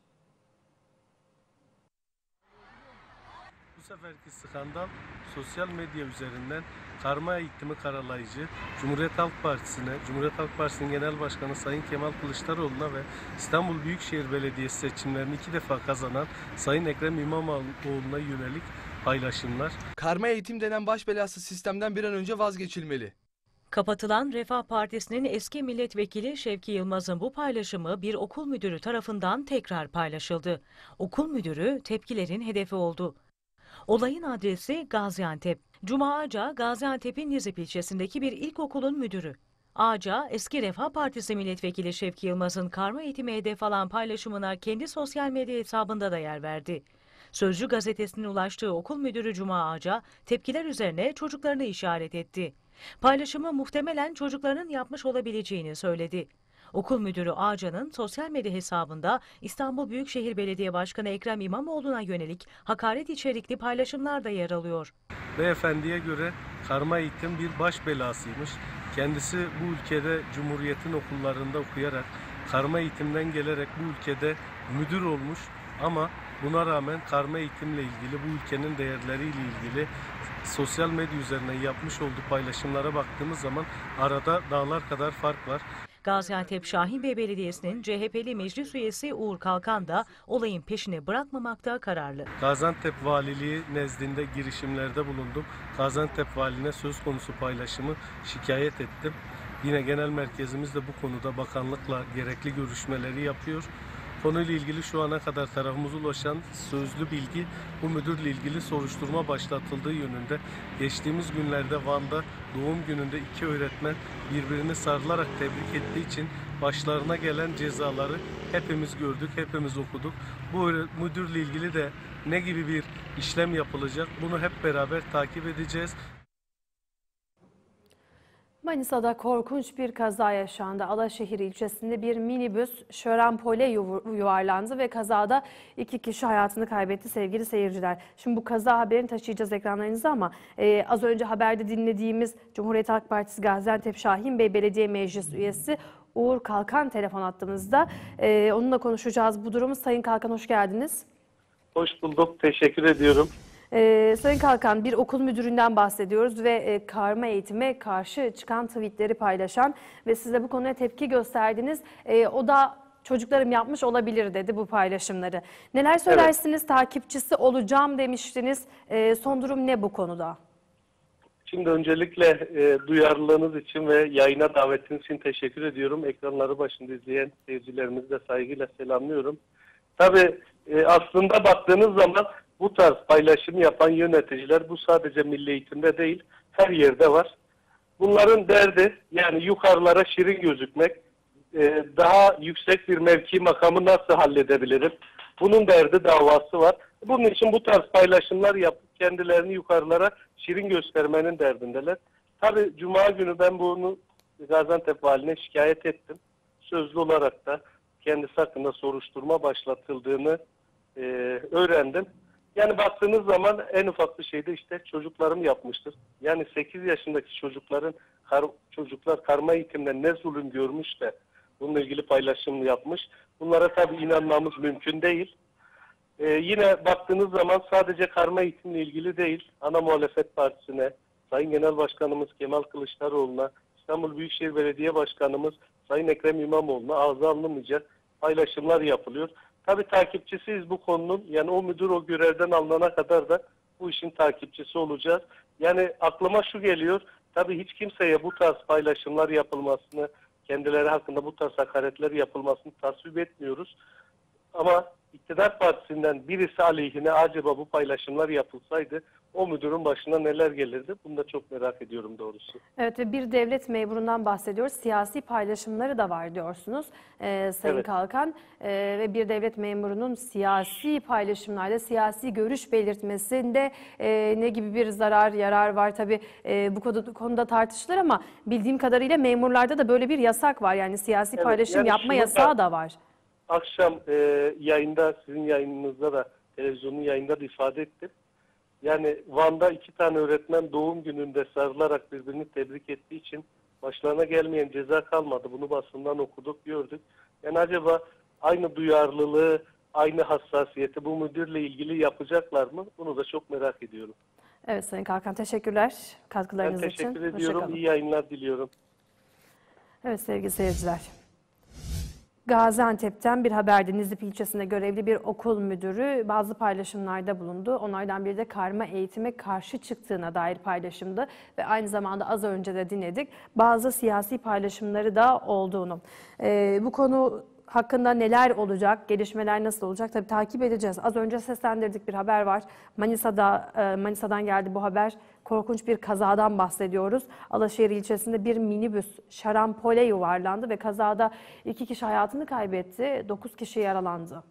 Bu seferki skandal sosyal medya üzerinden karma eğitimi karalayıcı Cumhuriyet Halk Partisi'ne, Cumhuriyet Halk Partisi'nin Genel Başkanı Sayın Kemal Kılıçdaroğlu'na ve İstanbul Büyükşehir Belediyesi seçimlerini iki defa kazanan Sayın Ekrem İmamoğlu'na yönelik paylaşımlar. Karma eğitim denen baş belası sistemden bir an önce vazgeçilmeli. Kapatılan Refah Partisi'nin eski milletvekili Şevki Yılmaz'ın bu paylaşımı bir okul müdürü tarafından tekrar paylaşıldı. Okul müdürü tepkilerin hedefi oldu. Olayın adresi Gaziantep. Cuma Ağca, Gaziantep'in Nizip ilçesindeki bir ilkokulun müdürü. Ağca, eski Refah Partisi milletvekili Şevki Yılmaz'ın karma eğitime hedef alan paylaşımına kendi sosyal medya hesabında da yer verdi. Sözcü gazetesinin ulaştığı okul müdürü Cuma Ağca, tepkiler üzerine çocuklarını işaret etti. Paylaşımı muhtemelen çocuklarının yapmış olabileceğini söyledi. Okul müdürü Ağca'nın sosyal medya hesabında İstanbul Büyükşehir Belediye Başkanı Ekrem İmamoğlu'na yönelik hakaret içerikli paylaşımlar da yer alıyor. Beyefendiye göre karma eğitim bir baş belasıymış. Kendisi bu ülkede Cumhuriyet'in okullarında okuyarak, karma eğitimden gelerek bu ülkede müdür olmuş ama buna rağmen karma eğitimle ilgili, bu ülkenin değerleriyle ilgili sosyal medya üzerinden yapmış olduğu paylaşımlara baktığımız zaman arada dağlar kadar fark var. Gaziantep Şahinbey Belediyesi'nin C H P'li meclis üyesi Uğur Kalkan da olayın peşine bırakmamakta kararlı. Gaziantep Valiliği nezdinde girişimlerde bulundum. Gaziantep Valine söz konusu paylaşımı şikayet ettim. Yine genel merkezimiz de bu konuda bakanlıkla gerekli görüşmeleri yapıyor. Konuyla ilgili şu ana kadar tarafımıza ulaşan sözlü bilgi bu müdürle ilgili soruşturma başlatıldığı yönünde. Geçtiğimiz günlerde Van'da doğum gününde iki öğretmen birbirini sarılarak tebrik ettiği için başlarına gelen cezaları hepimiz gördük, hepimiz okuduk. Bu müdürle ilgili de ne gibi bir işlem yapılacak bunu hep beraber takip edeceğiz. Manisa'da korkunç bir kaza yaşandı. Alaşehir ilçesinde bir minibüs şarampole yuvarlandı ve kazada iki kişi hayatını kaybetti sevgili seyirciler. Şimdi bu kaza haberini taşıyacağız ekranlarınıza ama e, az önce haberde dinlediğimiz Cumhuriyet Halk Partisi Gaziantep Şahin Bey Belediye Meclis Üyesi Uğur Kalkan telefon attığımızda. E, onunla konuşacağız bu durumu. Sayın Kalkan hoş geldiniz. Hoş bulduk. Teşekkür ediyorum. Ee, Sayın Kalkan, bir okul müdüründen bahsediyoruz ve e, karma eğitime karşı çıkan tweetleri paylaşan ve siz de bu konuya tepki gösterdiniz. E, o da çocuklarım yapmış olabilir dedi bu paylaşımları. Neler söylersiniz? Evet. Takipçisi olacağım demiştiniz. E, son durum ne bu konuda? Şimdi öncelikle e, duyarlılığınız için ve yayına davetiniz için teşekkür ediyorum. Ekranları başında izleyen seyircilerimizi de saygıyla selamlıyorum. Tabii e, aslında baktığınız zaman bu tarz paylaşım yapan yöneticiler bu sadece milli eğitimde değil her yerde var. Bunların derdi yani yukarılara şirin gözükmek, e, daha yüksek bir mevki makamı nasıl halledebilirim? Bunun derdi davası var. Bunun için bu tarz paylaşımlar yapıp kendilerini yukarılara şirin göstermenin derdindeler. Tabii Cuma günü ben bunu Gaziantep Valiliğine şikayet ettim. Sözlü olarak da kendisi hakkında soruşturma başlatıldığını e, öğrendim. Yani baktığınız zaman en ufak bir şeyde işte çocuklarım yapmıştır. Yani sekiz yaşındaki çocukların kar, çocuklar karma eğitimden ne zulüm görmüş de bununla ilgili paylaşım yapmış. Bunlara tabii inanmamız mümkün değil. Ee, yine baktığınız zaman sadece karma eğitimle ilgili değil, ana muhalefet partisine, Sayın Genel Başkanımız Kemal Kılıçdaroğlu'na, İstanbul Büyükşehir Belediye Başkanımız Sayın Ekrem İmamoğlu'na ağza alınmayacak paylaşımlar yapılıyor. Tabii takipçisiyiz bu konunun. Yani o müdür o görevden alınana kadar da bu işin takipçisi olacağız. Yani aklıma şu geliyor. Tabii hiç kimseye bu tarz paylaşımlar yapılmasını, kendileri hakkında bu tarz hakaretler yapılmasını tasvip etmiyoruz. Ama iktidar partisinden birisi aleyhine acaba bu paylaşımlar yapılsaydı o müdürün başına neler gelirdi? Bunu da çok merak ediyorum doğrusu. Evet ve bir devlet memurundan bahsediyoruz. Siyasi paylaşımları da var diyorsunuz ee, Sayın evet. Kalkan. Ee, ve bir devlet memurunun siyasi paylaşımlarda siyasi görüş belirtmesinde e, ne gibi bir zarar, yarar var? Tabii e, bu konuda, konuda tartışılır ama bildiğim kadarıyla memurlarda da böyle bir yasak var. Yani siyasi evet, paylaşım yani yapma yasağı da var. Akşam e, yayında, sizin yayınınızda da, televizyonun yayında da ifade ettim. Yani Van'da iki tane öğretmen doğum gününde sarılarak birbirini tebrik ettiği için başlarına gelmeyen ceza kalmadı. Bunu basından okuduk, gördük. Yani acaba aynı duyarlılığı, aynı hassasiyeti bu müdürle ilgili yapacaklar mı? Bunu da çok merak ediyorum. Evet Sayın Kalkan, teşekkürler katkılarınız için. Ben teşekkür için. ediyorum. İyi yayınlar diliyorum. Evet sevgili seyirciler. Gaziantep'ten bir haberde Nizip ilçesinde görevli bir okul müdürü bazı paylaşımlarda bulundu. Onlardan biri de karma eğitime karşı çıktığına dair paylaşımdı ve aynı zamanda az önce de dinledik bazı siyasi paylaşımları da olduğunu. Ee, bu konu hakkında neler olacak, gelişmeler nasıl olacak tabii takip edeceğiz. Az önce seslendirdik bir haber var. Manisa'da Manisa'dan geldi bu haber. Korkunç bir kazadan bahsediyoruz. Alaşehir ilçesinde bir minibüs şarampole yuvarlandı ve kazada iki kişi hayatını kaybetti, dokuz kişi yaralandı.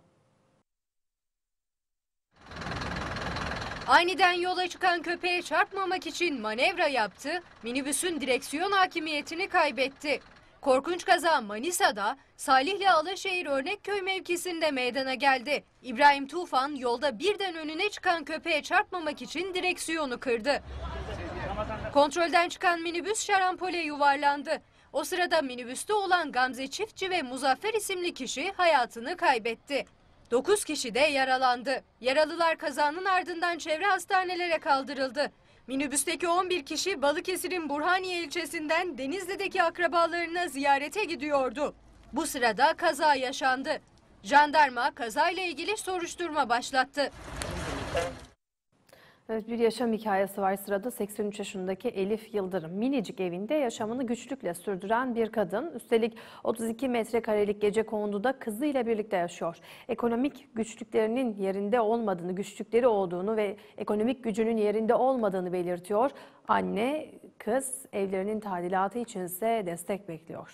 Aniden yola çıkan köpeğe çarpmamak için manevra yaptı, minibüsün direksiyon hakimiyetini kaybetti. Korkunç kaza Manisa'da Salihli Alaşehir Örnekköy mevkisinde meydana geldi. İbrahim Tufan yolda birden önüne çıkan köpeğe çarpmamak için direksiyonu kırdı. Kontrolden çıkan minibüs şarampole yuvarlandı. O sırada minibüste olan Gamze Çiftçi ve Muzaffer isimli kişi hayatını kaybetti. dokuz kişi de yaralandı. Yaralılar kazanın ardından çevre hastanelere kaldırıldı. Minibüsteki on bir kişi Balıkesir'in Burhaniye ilçesinden Denizli'deki akrabalarına ziyarete gidiyordu. Bu sırada kaza yaşandı. Jandarma kazayla ilgili soruşturma başlattı. Evet, bir yaşam hikayesi var sırada. seksen üç yaşındaki Elif Yıldırım. Minicik evinde yaşamını güçlükle sürdüren bir kadın. Üstelik otuz iki metrekarelik gecekonduda kızıyla birlikte yaşıyor. Ekonomik güçlüklerinin yerinde olmadığını, güçlükleri olduğunu ve ekonomik gücünün yerinde olmadığını belirtiyor. Anne, kız evlerinin tadilatı içinse destek bekliyor.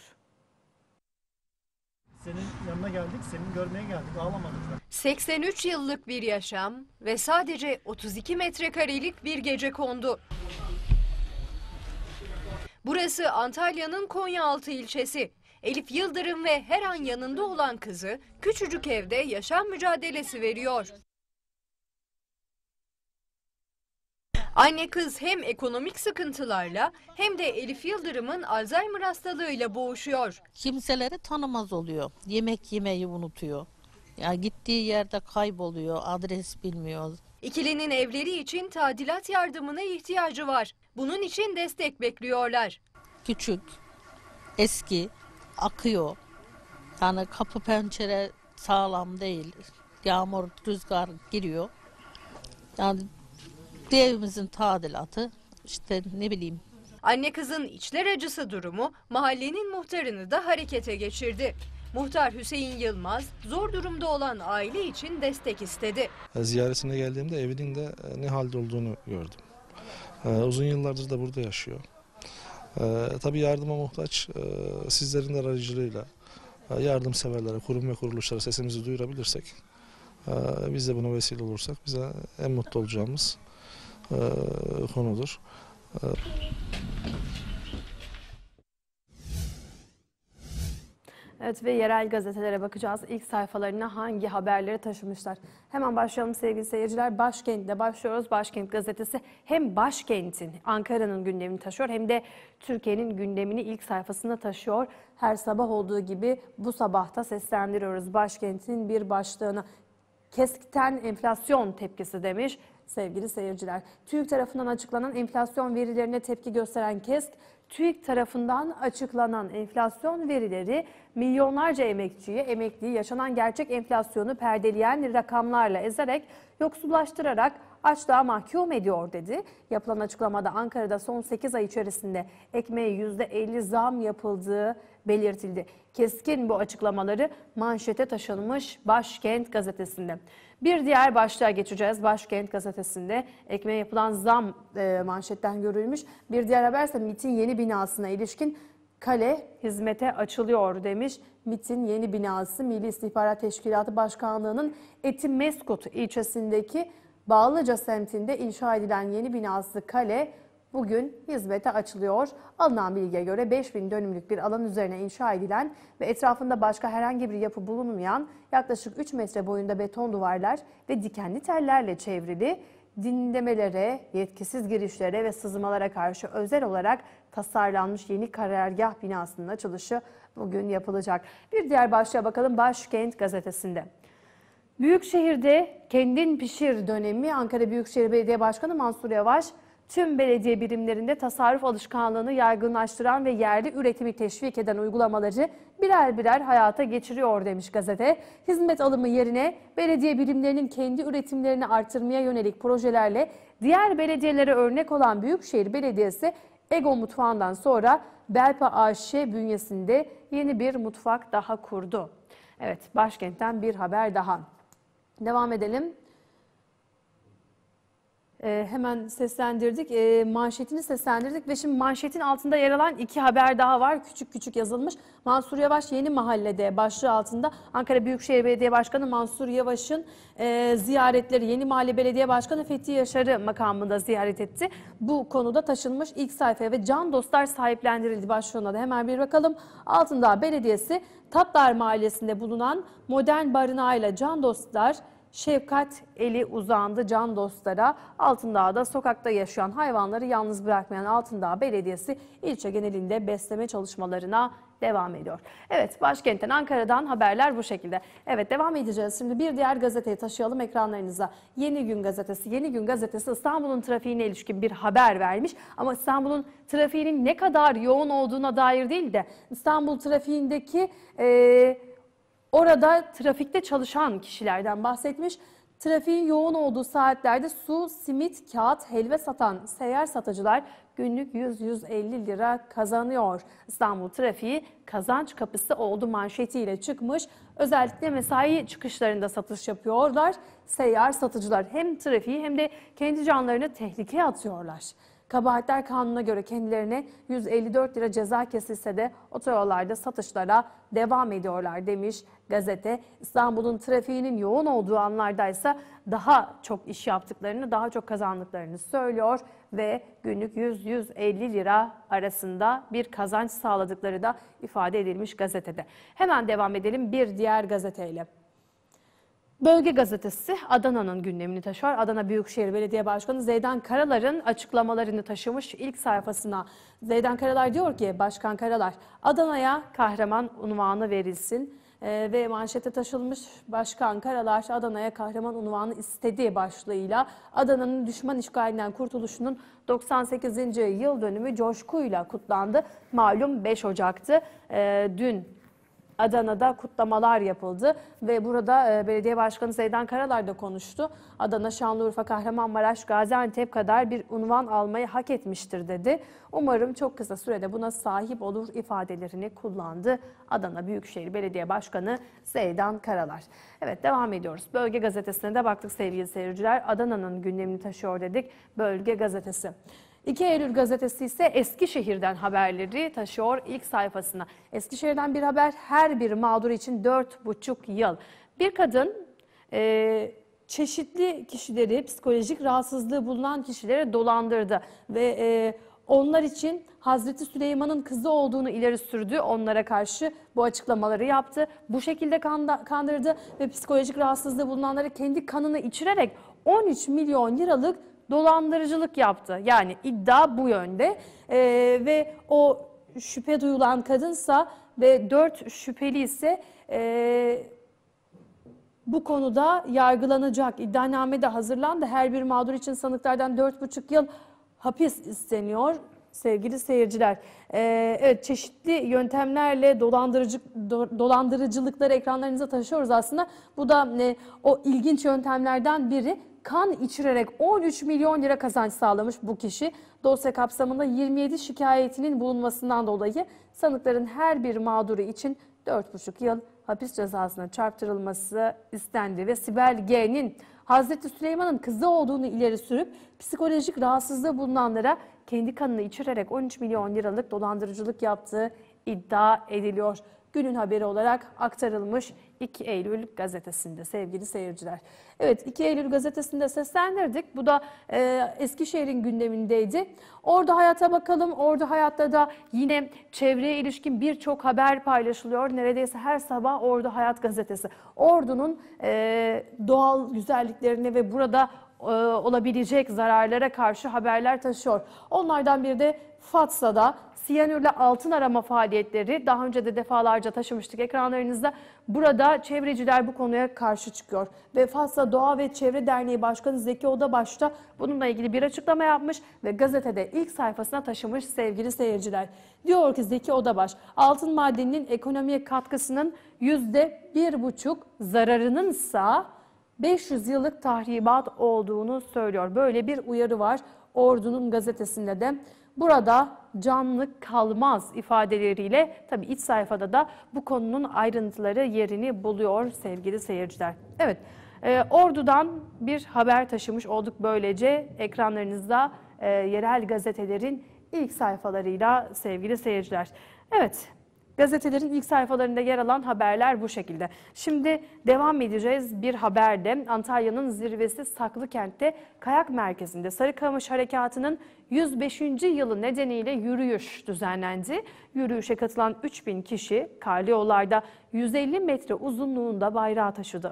Senin yanına geldik, seni görmeye geldik, ağlamadık. seksen üç yıllık bir yaşam ve sadece otuz iki metrekarelik bir gecekondu. Burası Antalya'nın Konyaaltı ilçesi. Elif Yıldırım ve her an yanında olan kızı küçücük evde yaşam mücadelesi veriyor. Anne kız hem ekonomik sıkıntılarla hem de Elif Yıldırım'ın Alzheimer hastalığıyla boğuşuyor. Kimseleri tanımaz oluyor. Yemek yemeyi unutuyor. Ya gittiği yerde kayboluyor, adres bilmiyor. İkilinin evleri için tadilat yardımına ihtiyacı var. Bunun için destek bekliyorlar. Küçük, eski, akıyor. Yani kapı pencere sağlam değil. Yağmur, rüzgar giriyor. Yani evimizin tadilatı, işte ne bileyim. Anne kızın içler acısı durumu mahallenin muhtarını da harekete geçirdi. Muhtar Hüseyin Yılmaz zor durumda olan aile için destek istedi. Ziyaretine geldiğimde evinin de ne halde olduğunu gördüm. Uzun yıllardır da burada yaşıyor. Tabii yardıma muhtaç. Sizlerin de aracılığıyla yardımseverlere, kurum ve kuruluşlara sesimizi duyurabilirsek, biz de buna vesile olursak bize en mutlu olacağımız konudur. Evet ve yerel gazetelere bakacağız. İlk sayfalarına hangi haberleri taşımışlar? Hemen başlayalım sevgili seyirciler. Başkent'te başlıyoruz. Başkent gazetesi hem başkentin, Ankara'nın gündemini taşıyor hem de Türkiye'nin gündemini ilk sayfasına taşıyor. Her sabah olduğu gibi bu sabahta seslendiriyoruz başkentin bir başlığını. Keskin enflasyon tepkisi demiş sevgili seyirciler. TÜİK tarafından açıklanan enflasyon verilerine tepki gösteren KESK, TÜİK tarafından açıklanan enflasyon verileri milyonlarca emekçiyi, emekliyi yaşanan gerçek enflasyonu perdeleyen rakamlarla ezerek, yoksullaştırarak açlığa mahkum ediyor dedi. Yapılan açıklamada Ankara'da son sekiz ay içerisinde ekmeğe yüzde elli zam yapıldığı belirtildi. Keskin bu açıklamaları manşete taşınmış Başkent gazetesinde. Bir diğer başlığa geçeceğiz. Başkent gazetesinde ekmeğe yapılan zam e, manşetten görülmüş. Bir diğer haberse MİT'in yeni binasına ilişkin kale hizmete açılıyor demiş. MİT'in yeni binası Milli İstihbarat Teşkilatı Başkanlığı'nın Etimeskut ilçesindeki Bağlıca semtinde inşa edilen yeni binası kale bugün hizmete açılıyor. Alınan bilgiye göre beş bin dönümlük bir alan üzerine inşa edilen ve etrafında başka herhangi bir yapı bulunmayan yaklaşık üç metre boyunda beton duvarlar ve dikenli tellerle çevrili, dinlemelere, yetkisiz girişlere ve sızmalara karşı özel olarak tasarlanmış yeni karargah binasının açılışı bugün yapılacak. Bir diğer başlığa bakalım Başkent gazetesinde. Büyükşehir'de kendin pişir dönemi Ankara Büyükşehir Belediye Başkanı Mansur Yavaş, tüm belediye birimlerinde tasarruf alışkanlığını yaygınlaştıran ve yerli üretimi teşvik eden uygulamaları birer birer hayata geçiriyor demiş gazete. Hizmet alımı yerine belediye birimlerinin kendi üretimlerini artırmaya yönelik projelerle diğer belediyelere örnek olan Büyükşehir Belediyesi, Ego Mutfağı'ndan sonra Belpa A Ş bünyesinde yeni bir mutfak daha kurdu. Evet, Başkent'ten bir haber daha. Devam edelim. Ee, hemen seslendirdik, ee, manşetini seslendirdik ve şimdi manşetin altında yer alan iki haber daha var. Küçük küçük yazılmış. Mansur Yavaş Yeni Mahalle'de başlığı altında Ankara Büyükşehir Belediye Başkanı Mansur Yavaş'ın e, ziyaretleri, Yeni Mahalle Belediye Başkanı Fethi Yaşar'ı makamında ziyaret etti. Bu konuda taşınmış ilk sayfaya ve Can Dostlar sahiplendirildi başlığına da hemen bir bakalım. Altındağ Belediyesi Tatlar Mahallesi'nde bulunan modern barınağıyla Can Dostlar şefkat eli uzandı can dostlara. Altındağ'da sokakta yaşayan hayvanları yalnız bırakmayan Altındağ Belediyesi ilçe genelinde besleme çalışmalarına devam ediyor. Evet, başkentten Ankara'dan haberler bu şekilde. Evet, devam edeceğiz. Şimdi bir diğer gazeteyi taşıyalım ekranlarınıza. Yeni Gün Gazetesi. Yeni Gün Gazetesi İstanbul'un trafiğine ilişkin bir haber vermiş. Ama İstanbul'un trafiğinin ne kadar yoğun olduğuna dair değil de İstanbul trafiğindeki... Ee, Orada trafikte çalışan kişilerden bahsetmiş. Trafiğin yoğun olduğu saatlerde su, simit, kağıt, helva satan seyyar satıcılar günlük yüz yüz elli lira kazanıyor. İstanbul trafiği kazanç kapısı oldu manşetiyle çıkmış. Özellikle mesai çıkışlarında satış yapıyorlar. Seyyar satıcılar hem trafiği hem de kendi canlarını tehlikeye atıyorlar. Kabahatler Kanunu'na göre kendilerine yüz elli dört lira ceza kesilse de otoyollarda satışlara devam ediyorlar demiş gazete. İstanbul'un trafiğinin yoğun olduğu anlardaysa daha çok iş yaptıklarını, daha çok kazandıklarını söylüyor ve günlük yüz yüz elli lira arasında bir kazanç sağladıkları da ifade edilmiş gazetede. Hemen devam edelim bir diğer gazeteyle. Bölge Gazetesi Adana'nın gündemini taşıyor. Adana Büyükşehir Belediye Başkanı Zeydan Karalar'ın açıklamalarını taşımış ilk sayfasına. Zeydan Karalar diyor ki, Başkan Karalar, Adana'ya kahraman unvanı verilsin. Ee, ve manşete taşılmış Başkan Karalar Adana'ya kahraman unvanı istediği başlığıyla Adana'nın düşman işgalinden kurtuluşunun doksan sekizinci yıl dönümü coşkuyla kutlandı. Malum beş Ocak'tı. Ee, dün Adana'da kutlamalar yapıldı ve burada Belediye Başkanı Zeydan Karalar da konuştu. Adana, Şanlıurfa, Kahramanmaraş, Gaziantep kadar bir unvan almayı hak etmiştir dedi. Umarım çok kısa sürede buna sahip olur ifadelerini kullandı Adana Büyükşehir Belediye Başkanı Zeydan Karalar. Evet, devam ediyoruz. Bölge Gazetesi'ne de baktık sevgili seyirciler. Adana'nın gündemini taşıyor dedik. Bölge Gazetesi. iki Eylül gazetesi ise Eskişehir'den haberleri taşıyor ilk sayfasına. Eskişehir'den bir haber, her bir mağdur için dört buçuk yıl. Bir kadın e, çeşitli kişileri, psikolojik rahatsızlığı bulunan kişileri dolandırdı ve e, onlar için Hazreti Süleyman'ın kızı olduğunu ileri sürdü. Onlara karşı bu açıklamaları yaptı. Bu şekilde kandırdı ve psikolojik rahatsızlığı bulunanları kendi kanını içirerek on üç milyon liralık dolandırıcılık yaptı. Yani iddia bu yönde ee, ve o şüphe duyulan kadınsa ve dört şüpheli ise e, bu konuda yargılanacak. İddianame de hazırlandı. Her bir mağdur için sanıklardan dört buçuk yıl hapis isteniyor sevgili seyirciler. Ee, evet, çeşitli yöntemlerle dolandırıcı do, dolandırıcılıkları ekranlarınıza taşıyoruz aslında. Bu da e, o ilginç yöntemlerden biri. Kan içirerek on üç milyon lira kazanç sağlamış bu kişi. Dosya kapsamında yirmi yedi şikayetinin bulunmasından dolayı sanıkların her bir mağduru için dört buçuk yıl hapis cezasına çarptırılması istendi ve Sibel G'nin Hazreti Süleyman'ın kızı olduğunu ileri sürüp psikolojik rahatsızlığı bulunanlara kendi kanını içirerek on üç milyon liralık dolandırıcılık yaptığı iddia ediliyor. Günün haberi olarak aktarılmış iki Eylül gazetesinde sevgili seyirciler. Evet, iki Eylül gazetesinde seslendirdik. Bu da e, Eskişehir'in gündemindeydi. Ordu Hayat'a bakalım. Ordu Hayat'ta da yine çevreye ilişkin birçok haber paylaşılıyor. Neredeyse her sabah Ordu Hayat gazetesi Ordu'nun e, doğal güzelliklerini ve burada e, olabilecek zararlara karşı haberler taşıyor. Onlardan biri de Fatsa'da siyanürle altın arama faaliyetleri, daha önce de defalarca taşımıştık ekranlarınızda. Burada çevreciler bu konuya karşı çıkıyor. Ve Fatsa Doğa ve Çevre Derneği Başkanı Zeki Odabaş da bununla ilgili bir açıklama yapmış ve gazetede ilk sayfasına taşımış sevgili seyirciler. Diyor ki Zeki Odabaş, altın madeninin ekonomiye katkısının yüzde bir buçuk, zararınınsa beş yüz yıllık tahribat olduğunu söylüyor. Böyle bir uyarı var Ordu'nun gazetesinde de. Burada canlı kalmaz ifadeleriyle tabii iç sayfada da bu konunun ayrıntıları yerini buluyor sevgili seyirciler. Evet, e, Ordu'dan bir haber taşımış olduk böylece ekranlarınızda e, yerel gazetelerin ilk sayfalarıyla sevgili seyirciler. Evet, gazetelerin ilk sayfalarında yer alan haberler bu şekilde. Şimdi devam edeceğiz bir haberde. Antalya'nın zirvesi Saklıkent'te kayak merkezinde Sarıkamış Harekatı'nın yüz beşinci yılı nedeniyle yürüyüş düzenlendi. Yürüyüşe katılan üç bin kişi karlı yollarda yüz elli metre uzunluğunda bayrağı taşıdı.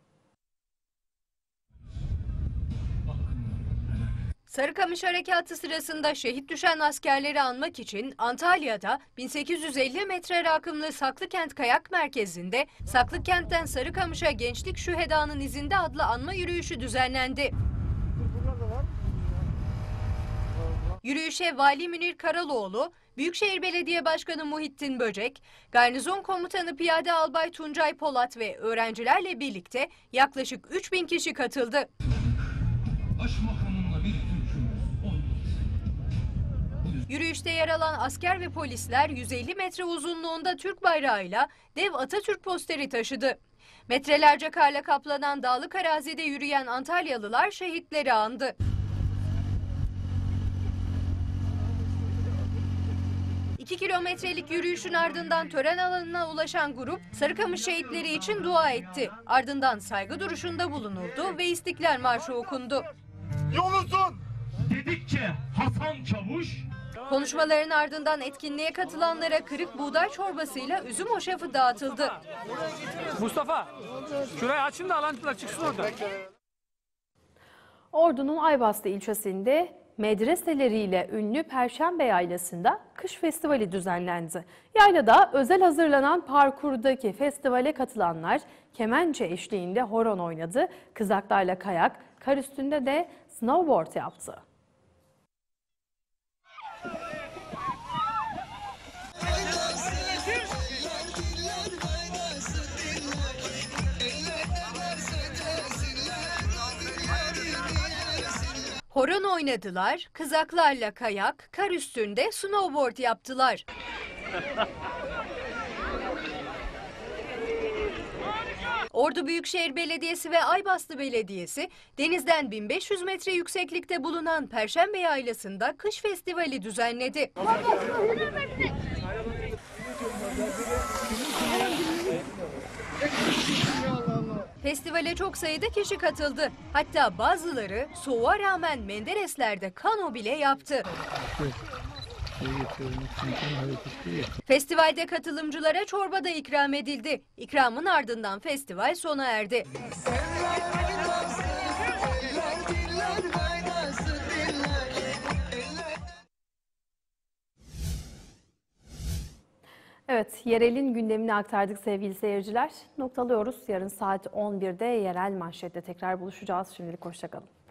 Sarıkamış Harekatı sırasında şehit düşen askerleri anmak için Antalya'da bin sekiz yüz elli metre rakımlı Saklıkent Kayak Merkezi'nde Saklıkent'ten Sarıkamış'a Gençlik Şüheda'nın izinde adlı anma yürüyüşü düzenlendi. Yürüyüşe Vali Münir Karaloğlu, Büyükşehir Belediye Başkanı Muhittin Böcek, Garnizon Komutanı Piyade Albay Tuncay Polat ve öğrencilerle birlikte yaklaşık üç bin kişi katıldı. Yürüyüşte yer alan asker ve polisler yüz elli metre uzunluğunda Türk bayrağıyla dev Atatürk posteri taşıdı. Metrelerce karla kaplanan dağlık arazide yürüyen Antalyalılar şehitleri andı. İki kilometrelik yürüyüşün ardından tören alanına ulaşan grup Sarıkamış şehitleri için dua etti. Ardından saygı duruşunda bulunuldu ve İstiklal Marşı okundu. Yol dedikçe Hasan Çavuş. Konuşmaların ardından etkinliğe katılanlara kırık buğday çorbasıyla üzüm hoşafı dağıtıldı. Mustafa, şurayı açın da alantılar çıksın orada. Ordu'nun Aybastı ilçesinde medreseleriyle ünlü Perşembe Yaylası'nda kış festivali düzenlendi. Yaylada özel hazırlanan parkurdaki festivale katılanlar kemençe eşliğinde horon oynadı, kızaklarla kayak, kar üstünde de snowboard yaptı. Horon oynadılar, kızaklarla kayak, kar üstünde snowboard yaptılar. Ordu Büyükşehir Belediyesi ve Aybastı Belediyesi denizden bin beş yüz metre yükseklikte bulunan Perşembe Yaylası'nda kış festivali düzenledi. Festivale çok sayıda kişi katıldı. Hatta bazıları soğuğa rağmen Menderesler'de kano bile yaptı. Festivalde katılımcılara çorba da ikram edildi. İkramın ardından festival sona erdi. Evet, yerelin gündemini aktardık sevgili seyirciler. Noktalıyoruz. Yarın saat on birde yerel manşette tekrar buluşacağız. Şimdilik hoşça kalın.